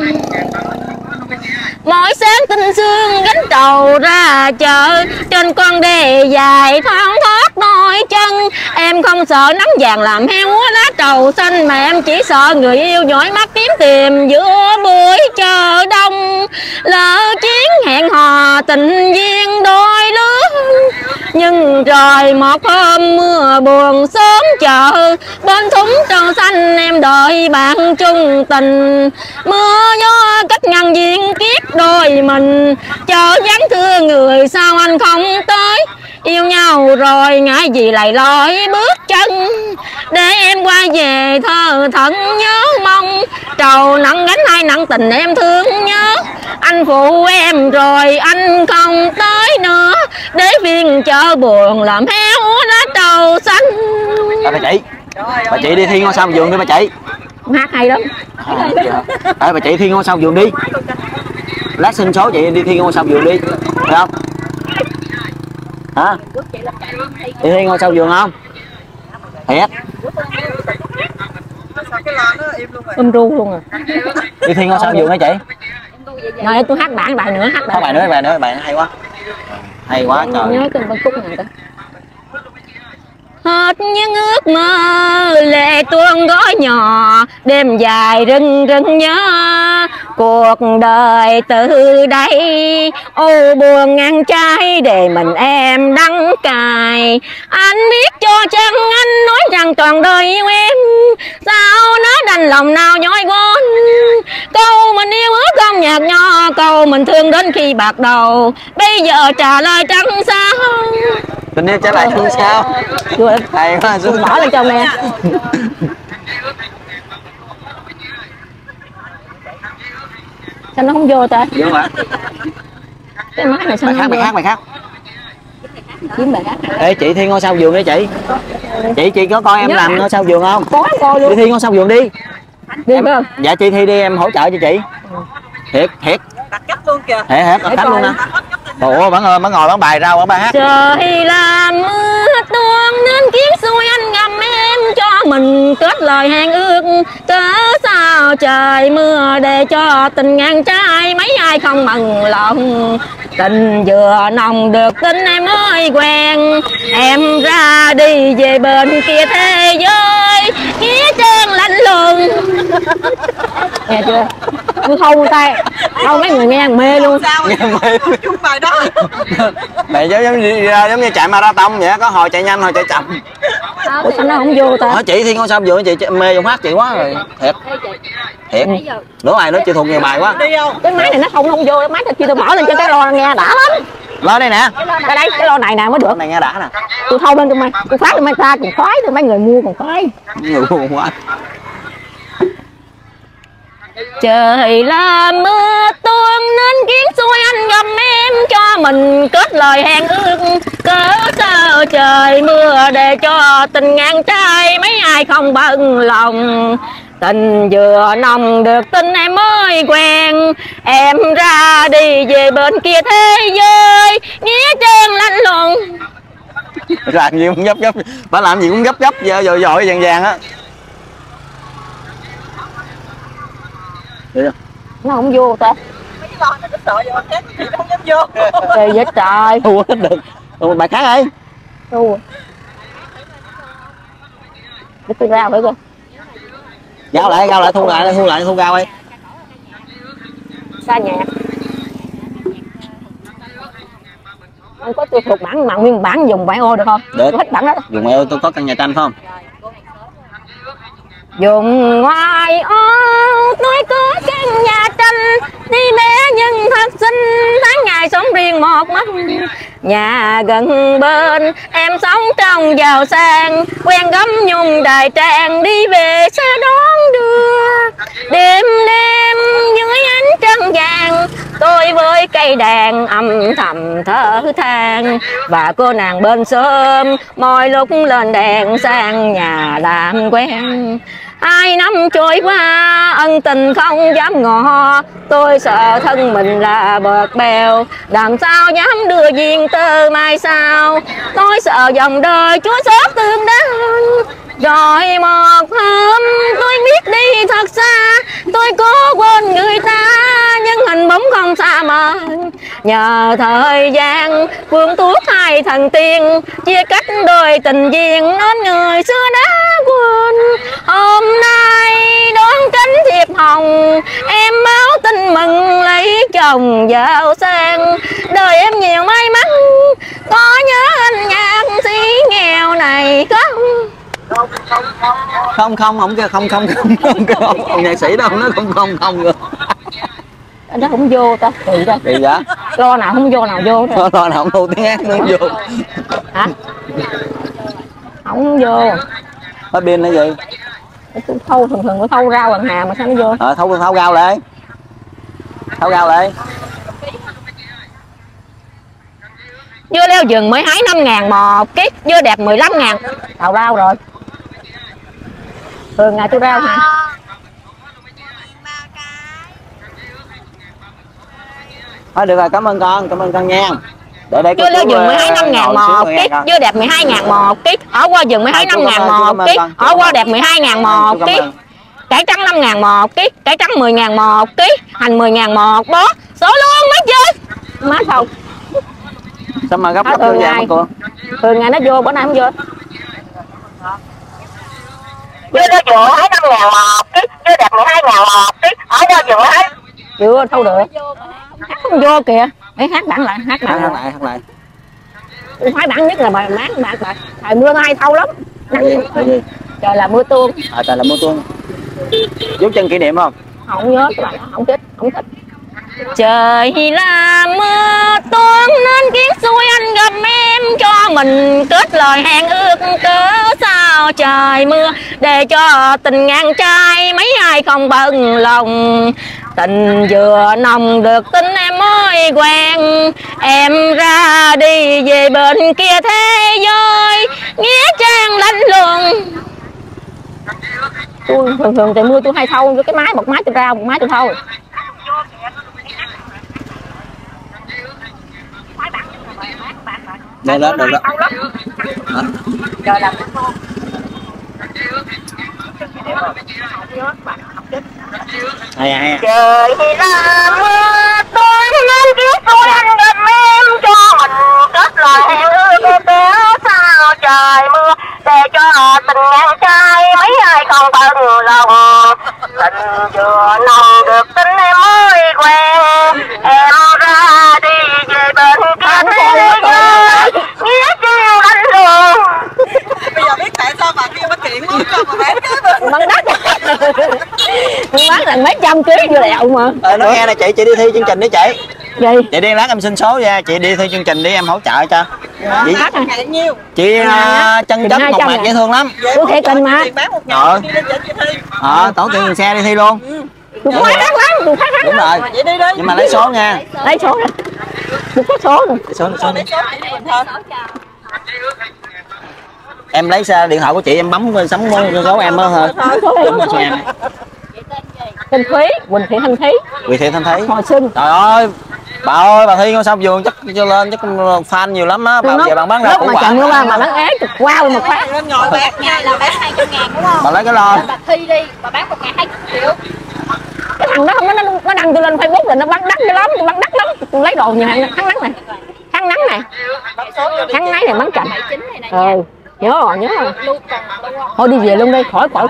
Mỗi sáng tinh sương gánh trầu ra chợ. Trên con đê dài thoáng thoát đôi chân. Em không sợ nắng vàng làm heo úa lá trầu xanh. Mà em chỉ sợ người yêu nhỏi mắt kiếm tìm giữa buổi chờ đông. Lỡ chuyến hẹn hò tình duyên đôi lứa. Nhưng rồi một hôm mưa buồn sớm chợ. Bên thúng trầu xanh em đợi bạn chung tình. Mưa gió cách ngăn duyên kiếp đôi mình. Chợ vắng thưa người sao anh không tới. Yêu nhau rồi ngại gì lại lối bước chân. Để em qua về thơ thận nhớ mong. Trầu nặng gánh hay nặng tình em thương nhớ. Anh phụ em rồi anh không tới nữa. Để phiên chợ buồn làm héo lá trầu xanh. À, bà chị bà chị đi thi ngôi sao vườn đi bà chị. Hát hay lắm. À, bà chị thi ngôi sao vườn đi. Lát xin số chị đi thi ngôi sao vườn đi. Được không? Hả? Chị Thi ngồi sau vườn không? Thiệt. Âm ru luôn à. Chị Thi ngồi sau vườn hả chị? Rồi tôi hát bài bài nữa, hát bài, bài nữa, bài nữa, bài nữa hay quá. Hay quá trời. Nhớ cái bên khúc này đó. Hết những ước mơ lệ tuôn gói nhỏ, đêm dài rưng rưng nhớ cuộc đời từ đây. Ô buồn ngang trái để mình em đắng cài. Anh biết cho chăng anh nói rằng toàn đời yêu em, sao nó đành lòng nào nhói gón. Câu mình yêu ước không nhạt nhòa, câu mình thương đến khi bạc đầu, bây giờ trả lời trắng sao. Tình yêu trả lại thương sao? Hay quá, tôi mở lên cho nghe. Sao nó không vô ta? Vô hả? Cái máy này sao bài khác, bài khác, bài khác. Kiếm bài khác. Ê chị Thi ngôi sao vườn đi chị. Chị chị có coi em Nhớ làm hả? ngôi sao vườn không? Có coi luôn. Chị Thi ngôi sao vườn đi. Đi Em, không? dạ chị Thi đi em hỗ trợ cho chị. Thiệt, thiệt. đặt cấp luôn kìa. Thiệt, thiệt, đặt khách luôn nè. Ủa, vẫn ngồi, vẫn ngồi bán bài rau, bán bài hát. Trời làm mưa tuôn nên kiến xuôi anh ngầm em cho mình kết lời hẹn ước. Cớ sao trời mưa để cho tình ngang trái, mấy ai không mừng lòng. Tình vừa nồng được tin em mới quen, em ra đi về bên kia thế giới, nghĩa trang lạnh lùng. Nghe chưa? Tôi thâu tay, thâu mấy người nghe mê luôn. Nghe mê. Chung bài đó. Mày giống giống như giống như chạy marathon vậy, có hồi chạy nhanh, hồi chạy chậm. Ủa sao nó không vô ta? Hỏi chị Thi ngôi sao vườn chị mê giọng hát chị quá rồi. Thiệt. Thiệt. Nữa bài nữa chị thuộc nhiều bài quá. Cái máy này nó không không vô, cái máy kia tôi mở lên cho cái lo nghe đã lắm. Lo đây nè. Cái đây, cái lo này nè mới được. Cái này nghe đã nè. Tôi thâu lên cho mày, tôi phát cho mấy ta còn khoái, cho mấy người mua còn khoái. Nhiều quá. Trời là mưa tuôn nên kiến xuôi anh gầm em cho mình kết lời hẹn ước. Cớ sao trời mưa để cho tình ngang trái, mấy ai không bận lòng. Tình vừa nồng được tin em mới quen, em ra đi về bên kia thế giới, nghĩa trang lạnh lùng. Làm gì cũng gấp gấp, bà làm gì cũng gấp gấp dội dội vàng vàng á. Nó không vô ta. Mấy cái lon nó cứ sợ vô chết thì không dám vô. Trời vậy trời. Thua hết được. Ủa, bài khác ơi. Thua. Để tôi ra thử coi. Gao lại, gao lại, thu lại, thu lại, thu gao đi. Xa nhạc. Anh có tôi thuộc bản mà nguyên bản dùng bản ô được không? Được. Tôi thích bản đó. Dùng eo tôi có căn nhà tranh phải không? Dùng ngoài ô tôi có căn nhà tranh, đi bé nhưng thật xinh, tháng ngày sống riêng một mắt. Nhà gần bên em sống trong giàu sang, quen gấm nhung đài trang, đi về xa đón đưa. Đêm đêm dưới ánh trăng vàng, tôi với cây đàn âm thầm thở than. Và cô nàng bên sớm mỗi lúc lên đèn sang nhà làm quen. Hai năm trôi qua ân tình không dám ngỏ, tôi sợ thân mình là bợt bèo, làm sao dám đưa duyên tơ mai sao. Tôi sợ dòng đời chúa xót tương đau. Rồi một hôm tôi biết đi thật xa, tôi có quên người ta nhưng hình bóng không xa mờ. Nhờ thời gian phương tuốt hai thần tiên, chia cách đôi tình duyên nên người xưa đã quên. Hôm nay đón cánh thiệp hồng, em báo tin mừng lấy chồng giàu sang. Đời em nhiều may mắn, có nhớ anh nhạc sĩ nghèo này không? Không không không kêu không không không không không ông nhạc sĩ đâu nó không không không rồi. Nó không vô ta, kỳ ra. Kỳ vậy? Lo nào không vô nào vô thôi. Lo nào không thu tiếng hát nó không vô. Hả? Không vô. Hết pin nó gì? Tôi thâu thường thường tôi thâu rau bằng hà mà sao nó vô? Ờ thâu thâu rau lại. Thâu rau lại. Dưa leo rừng mới hái năm ngàn một ký, dưa đẹp mười lăm ngàn. Thầu rau rồi. Thường ngày tôi rau hả? Thôi được rồi, cảm ơn con, cảm ơn con nha. Để đây Dưa leo rừng mười hai năm ngàn một ký, dưa đẹp mười hai ngàn một ký, ở qua rừng mười hai năm ngàn một ký, ở qua đẹp mười hai ngàn một ký. Cải trắng năm ngàn một ký, cải trắng mười ngàn một ký, hành mười ngàn một bó. Số luôn má chứ. Má không. Sao mà gấp gấp thường vậy mà cô? Thường ngày nó vô, bữa nay không vô. Dưa leo rừng mười hai năm ngàn một ký, dưa đẹp mười hai ngàn một ký, ở qua rừng mười hai. Chưa thâu được. Hát không vô kìa. Để hát bản lại, hát Hát lại. lại, hát lại. Phải bản nhất là bài mát mát bài. Thời mưa nay thâu lắm. Là gì? Là gì? Trời là mưa tuôn. À trời là mưa tuôn. Dấu chân kỷ niệm không? Không nhớ các bạn, không thích, không thích. Trời là mưa tuôn nên kiến xuôi anh gặp em, cho mình kết lời hẹn ước cớ sao trời mưa, để cho tình ngang trai mấy ai không bận lòng. Tình vừa nồng được tin em mới quen, em ra đi về bên kia thế giới, nghĩa trang lạnh lùng. Tôi thường thường trời mưa tôi hay thâu với cái máy, một máy tôi ra, một máy tôi thâu. Đây đó, đây đó. Trời là hay hay. Trời là mưa tôi nên biết tôi anh gặp em, cho mình kết lời hẹn ước cớ sao trời mưa, để cho tình ngang trai mấy ai không bận lòng. Tình vừa nồng được tin em mới quen, em ra đi về bên kia thế giới, nghĩa trang lạnh lùng. Bây giờ biết tại sao bà kia bắt kiện muốn cho mà bán cái bán đất. Bán là mấy trăm ký vô lẹo mà. Ờ, nói nghe nè chị, chị đi thi chương trình đi chị. Gì? Chị đi lát em xin số nha, chị đi thi chương trình đi em hỗ trợ cho. Chị, ngày nhiêu? chị uh, chân chất một mặt dễ thương lắm. Tôi thiệt tình mà. Bán một ngày Ờ. đi lên chợ chị thi. Ờ, tổ tiền xe đi thi luôn. Tôi khoái hát lắm, tôi khoái hát. Đúng rồi. Vậy đi đi. Nhưng mà lấy số nha. Lấy số nè. Tôi có số nè. Lấy số, lấy số. Lấy số chị đi mình thôi. Em lấy xe điện thoại của chị em bấm sắm số em đó thôi. Đúng rồi em. Thanh Thúy, Quỳnh Thị Thanh Thúy. Quỳnh Thị Thanh Thúy. Hồi sinh. Trời ơi. Bà ơi, bà thi ngôi sao vườn chắc cho lên chắc fan nhiều lắm á, bà về bạn bán ra củ quả. Mà chồng qua mà bán ế cực wow một phát. Lên ngồi bạc ngày là bán hai trăm ngàn đúng không? Bà lấy cái lo. Bà thi đi, bà bán một ngày hai mươi triệu. Cái thằng đó không nó nó đăng tôi lên Facebook là nó bán đắt cái lắm, tôi bán đắt lắm. Tôi lấy đồ nhà tháng nắng này. Tháng nắng này. Tháng nắng này bán chậm. Ừ, nhớ rồi, nhớ rồi. Thôi đi về luôn đi, khỏi khỏi.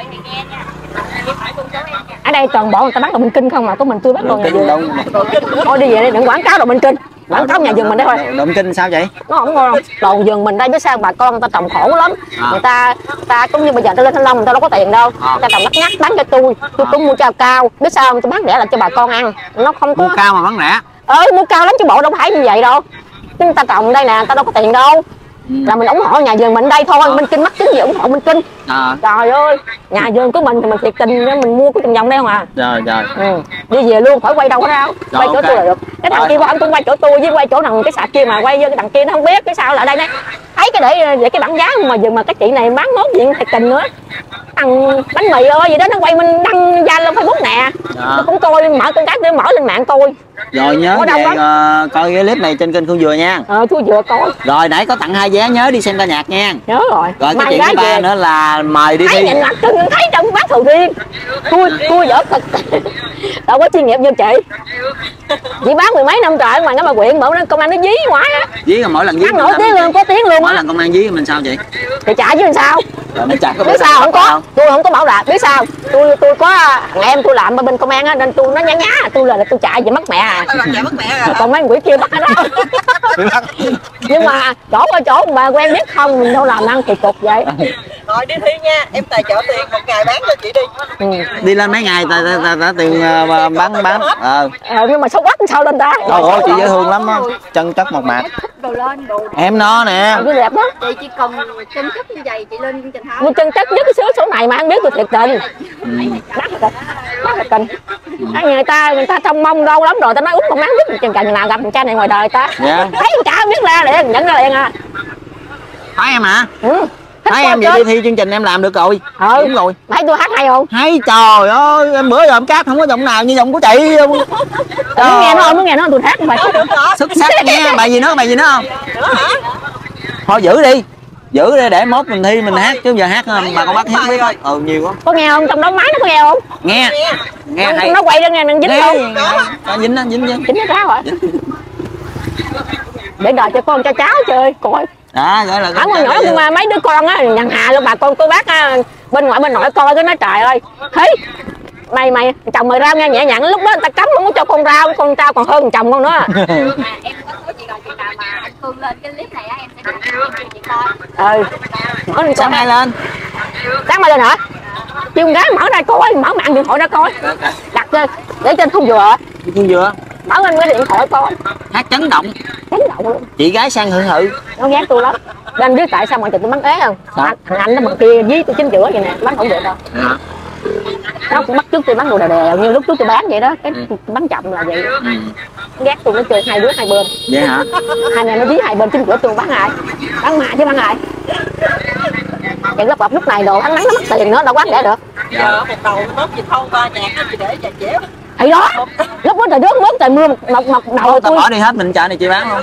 Ở đây toàn bộ người ta bán đồ Minh Kinh không mà, có mình tôi bán đồ nhà vườn. Thôi đi về đi, đừng quảng cáo đồ Minh Kinh. Quảng cáo nhà vườn mình đây thôi. Đồ Minh Kinh sao vậy? Nó không ngon. Đồ vườn mình đây biết sao bà con người ta trồng khổ lắm. À. Người ta người ta cũng như bây giờ tôi lên Thanh Long người ta đâu có tiền đâu. À. Người ta trồng lắc nhắc bán cho tôi. Tôi cũng mua cao cao. Biết sao không? Tôi bán rẻ là cho bà con ăn. Nó không có. Mua cao mà bán rẻ. Ơi mua cao lắm chứ bộ đâu phải như vậy đâu. Chứ người ta trồng đây nè, người ta đâu có tiền đâu. Ừ. Là mình ủng hộ nhà vườn mình đây thôi, à. Minh Kinh mắc chứng gì ủng hộ Minh Kinh. À. Trời ơi, nhà vườn của mình thì mình thiệt tình mình mua cái vòng vòng đây không à. Rồi rồi. Ừ. Đi về luôn, khỏi quay đâu có đâu. Quay chỗ tôi là được. Cái đằng kia ông tôi quay chỗ tôi với quay chỗ nào cái sạp kia mà quay vô cái đằng kia nó không biết cái sao lại đây đấy. Thấy cái để để cái bảng giá mà dừng mà cái chị này bán mốt diện thiệt tình nữa. Thằng bánh mì ơi gì đó nó quay mình đăng ra lên Facebook nè. Dạ. Tôi cũng coi mở con cái tôi mở lên mạng tôi. Rồi nhớ về uh, coi cái clip này trên kênh Phương Dừa nha. Ờ tôi vừa coi. Rồi nãy có tặng hai vé nhớ đi xem ca nhạc nha. Nhớ rồi. Rồi cái chuyện thứ ba nữa là mời đi thi. Thấy mặt tôi thấy trong bán sầu riêng. Tôi tôi dở cực. Đâu có chuyên nghiệp như chị. Chị bán mười mấy năm trời mà nó mà quyện mở nó công an nó dí quá á. Dí là mỗi lần dí. Nổi tiếng luôn, có tiếng luôn á. Mỗi lần công an dí mình sao chị? Thì trả chứ sao? Rồi nó trả có biết sao không có. Tôi không có bảo là biết sao? Tôi tôi có em tôi làm bên công an á nên tôi nó nhá nhá, tôi là, là tôi chạy về mất mẹ à. Mất mẹ rồi. Còn mấy quỷ kia bắt nó. Nhưng mà chỗ qua chỗ mà quen biết không mình đâu làm ăn kỳ cục vậy. Rồi đi thi nha, em tài trợ tiền một ngày bán cho chị đi. Ừ. Đi lên mấy ngày ta ta, ta, ta tiền uh, bán bán. Ờ. À, nhưng mà xấu quá sao lên ta? Trời ơi chị dễ thương lắm á, chân chất một mặt. Đồ lên đồ. Em nó nè. Nó đẹp đó. Chị chỉ cần chân chất như vậy chị lên chương trình thôi. Mua chân chất nhất cái số số này mà anh biết tôi thiệt tình. Ừ. Đắt rồi. Đắt rồi tình. Ừ. Người ta người ta trông mong lâu lắm rồi ta nói út con má biết chừng chừng nào gặp thằng cha này ngoài đời ta. Dạ. Thấy chả biết ra liền, nhận ra liền à. Phải em hả? Ừ. Thấy em vậy đi thi chương trình em làm được rồi. Ừ. Đúng rồi. Thấy tôi hát hay không? Hay trời ơi, em bữa giờ em cát không có giọng nào như giọng của chị. Muốn nghe nó không? Muốn nghe nó tôi hát không phải. Xuất sắc nha. Bài gì nữa, bài gì nữa không? Thôi giữ đi. Giữ đi để mốt mình thi mình hát chứ giờ hát mà con bác hát biết thôi. Ừ nhiều quá. Có nghe không? Trong đó máy nó có nghe không? Nghe. Nghe hay. Nó quay ra nghe mình dính không? Nó dính á, dính dính. Dính nó cáo rồi. Để đợi cho con cho cháu chơi coi. Đó, gọi là ở ngoài nhỏ nhưng mà mấy đứa con á, nhận hà luôn bà con cô bác á, bên ngoại bên nội coi cái nói trời ơi, thấy mày mày chồng mày rau nghe nhẹ nhàng, lúc đó người ta cấm không có cho con rau, con rau còn hơn chồng con nữa. Em có số chị rồi, chị nào mà anh Phương lên cái clip này á em sẽ cho chị coi. Ừ. Mở đi sáng mai lên. Sáng mai lên hả? Chiều gái mở ra coi, mở mạng điện thoại ra coi. Đặt lên để trên khung dừa. Khung dừa. Mở lên cái điện thoại coi. Hát chấn động. Chấn động luôn. Chị gái sang hưởng hự. Nó ghét tôi lắm. Nên biết tại sao mà tôi bắn ế không? Thằng anh nó bằng kia dí tôi chính giữa vậy nè, bắn không được đâu. À. Nó cũng bắt trước tôi bắn đồ đè đè như lúc trước tôi bán vậy đó, cái ừ. bắn chậm là vậy. Ừ. Ghét tôi nó chơi hai đứa hai bên. Vậy hả? Hai người nó dí hai bên chính giữa tôi bắn ai? Bắn mạ chứ bắn ai? Chuyện lớp học lúc này đồ thắng nắng nó mất tiền nữa đâu quán để được. Giờ một đầu mốt chị thâu ba nhạc nó chị để chà chéo. Thì đó, lúc đó trời nước mướt trời mưa một một, một đầu tôi tôi bỏ đi hết mình chợ này chị bán không?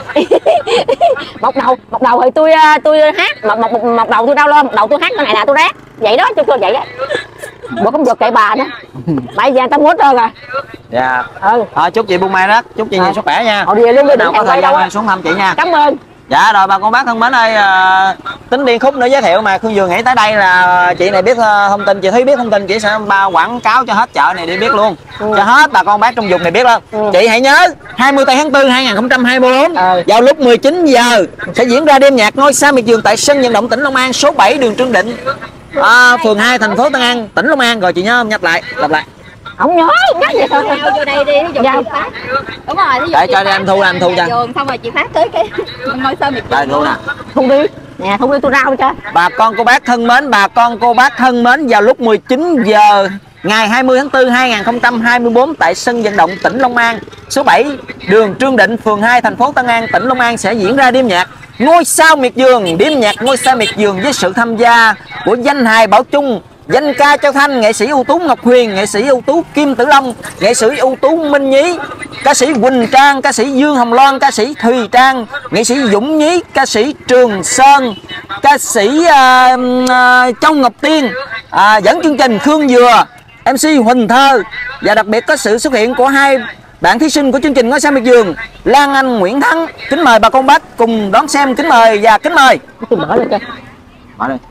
một đầu một đầu thì tôi tôi hát một một một đầu tôi đau lên, một đầu tôi hát, cái này là tôi rát vậy đó, cho tôi vậy đó. Bộ không được kệ bà nữa. Bây giờ tao muốn trơn rồi. Dạ. Ừ. À, chúc chị buôn may rất, chúc chị nhiều sức khỏe nha. Hồi đi luôn đi, nào có thời gian xuống thăm chị nha. Cảm ơn. Dạ rồi bà con bác thân mến ơi, à, tính Điên Khúc nữa giới thiệu mà Khương Dừa nghĩ tới đây là chị này biết uh, thông tin, chị Thúy biết thông tin, chị sẽ ba quảng cáo cho hết chợ này đi biết luôn. Ừ. Cho hết bà con bác trong vùng này biết luôn. Ừ. Chị hãy nhớ hai mươi tháng tư hai nghìn không trăm hai mươi tư ừ. vào lúc mười chín giờ sẽ diễn ra đêm nhạc Ngôi Sao Miệt Vườn tại sân vận động tỉnh Long An số bảy đường Trương Định, à, phường hai thành phố Tân An, tỉnh Long An. Rồi chị nhớ không? Nhắc lại, lặp lại. Không nhớ, nhắc vậy thôi. Vô đây đi, ví dụ chị Phát. Đúng rồi, ví dụ để cho em thu em thu cho. Vườn xong rồi chị Phát tới cái Ngôi Sao Miệt Vườn luôn nè. Thu đi. Nè, thu đi tôi rao cho. Bà con cô bác thân mến, bà con cô bác thân mến, vào lúc mười chín giờ ngày hai mươi tháng tư hai nghìn không trăm hai mươi tư tại sân vận động tỉnh Long An số bảy đường Trương Định, phường hai thành phố Tân An, tỉnh Long An sẽ diễn ra đêm nhạc Ngôi Sao Miệt Vườn. Đêm nhạc Ngôi Sao Miệt Vườn với sự tham gia của danh hài Bảo Trung, danh ca Châu Thanh, nghệ sĩ ưu tú Ngọc Huyền, nghệ sĩ ưu tú Kim Tử Long, nghệ sĩ ưu tú Minh Nhí, ca sĩ Quỳnh Trang, ca sĩ Dương Hồng Loan, ca sĩ Thùy Trang, nghệ sĩ Dũng Nhí, ca sĩ Trường Sơn, ca sĩ uh, uh, Châu Ngọc Tiên, uh, dẫn chương trình Khương Dừa, em xê Huỳnh Thơ, và đặc biệt có sự xuất hiện của hai bạn thí sinh của chương trình Ngôi Sao Miệt Vườn, Lan Anh, Nguyễn Thắng. Kính mời bà con bác cùng đón xem, kính mời và kính mời. Tôi mở lên cho. Mở lên.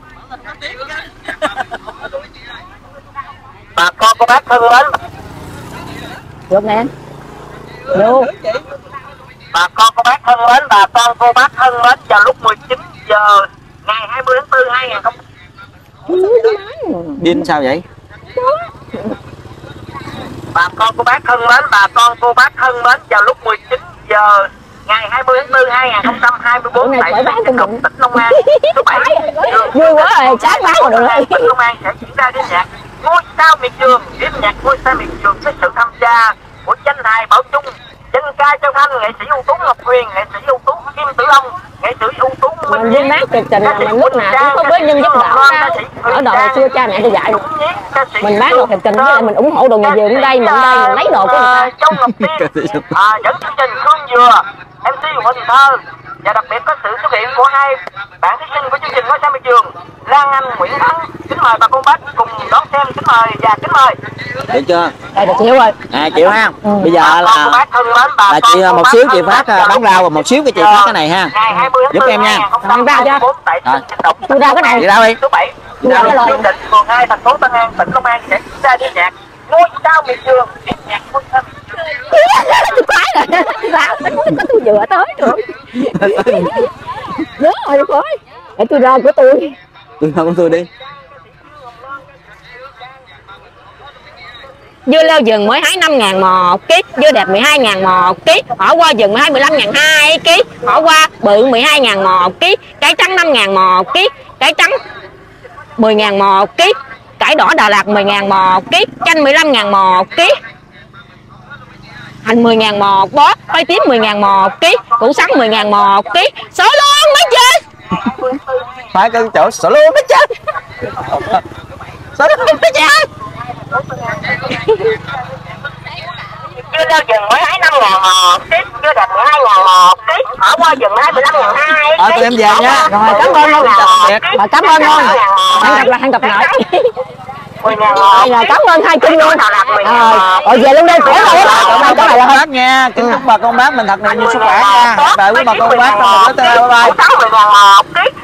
Bà con cô bác thân mến. Được nè. Vô. Bà con cô bác thân mến, bà con cô bác thân mến, vào lúc mười chín giờ ngày hai mươi tháng tư hai nghìn không trăm Điên sao vậy? Bà con cô bác thân mến, bà con cô bác thân mến, vào lúc mười chín giờ ngày hai mươi tháng tư hai nghìn không trăm hai mươi tư tại sân vận động tỉnh Long An số bảy vui quá rồi, chán bán rồi rồi. Tỉnh Long An sẽ diễn ra đêm nhạc Ngôi Sao Miệt Vườn. Đêm nhạc Ngôi Sao Miệt Vườn với sự tham gia của danh hài Bảo Trung, danh ca Châu Thanh, nghệ sĩ ưu tú Ngọc Huyền, nghệ sĩ ưu tú Kim Tử Long, nghệ sĩ ưu tú Minh Nhí. Mình mát kịch tình là mình lúc nào cũng có với nhân giúp đỡ sao. Ở đời xưa cha mẹ tôi dạy mình mát đồ kịch tình với lại mình ủng hộ đồ nhà vườn ở đây, mình ở đây mình lấy đồ của người ta. Châu Ngọc Tiên, à, dẫn chương trình Khương Dừa, em xê Huỳnh Thơ, và đặc biệt có sự xuất hiện của hai bạn thí sinh của chương trình Ngôi Sao Miệt Vườn, Lan Anh, Nguyễn Thắng. Kính mời bà con bác cùng đón xem, kính mời và kính mời. Được chưa? Đây là chịu rồi. À chịu ha. Ừ. Bây giờ là là chị một xíu chị Phát bán rau và một xíu cái chị Phát cái này ha. Giúp em nha. Ăn rau cho. Tôi rau cái này. Chị rau đi. Số bảy. Trương Định, phường hai thành phố Tân An, tỉnh Long An sẽ diễn ra đêm nhạc Ngôi Sao Miệt Vườn. Đêm nhạc Ngôi Sao Miệt Vườn. Tôi khoái rồi. Rau nó có tôi vừa tới rồi. Nhớ rồi được rồi. Để tôi ra của tôi. Tôi ra của tôi đi. Dưa leo vườn mới hái năm ngàn một ký, dưa đẹp mười hai ngàn một ký, hỏi qua vườn mới hái mười lăm ngàn hai ký, hỏi qua bự mười hai ngàn một ký, cái trắng năm ngàn một ký, cái trắng mười ngàn một ký, cải đỏ Đà Lạt mười ngàn một ký, chanh mười lăm ngàn một ký, hành mười ngàn một bó, khoai tím mười ngàn một ký, củ sắn mười ngàn một ký. Số luôn mấy chị. Phải cái chỗ sợ luôn hết trơn. Sợ luôn hết trơn. Dưa leo rừng mới hai năm ngàn một ký, dưa đẹp mười hai ngàn một ký, ở qua rừng hai mươi lăm ngàn hai. Ờ tụi em về nha. Rồi cảm ơn luôn. Rồi cảm ơn luôn. Hẹn gặp lại, hẹn gặp lại. Rồi cảm ơn hai Trinh luôn. Rồi về luôn đi, khỏe rồi đó. Cảm ơn các bác nha. Kính chúc bà con bác mình thật nhiều sức khỏe nha. Bye quý bà con bác trong một cái tương lai. Bye bye.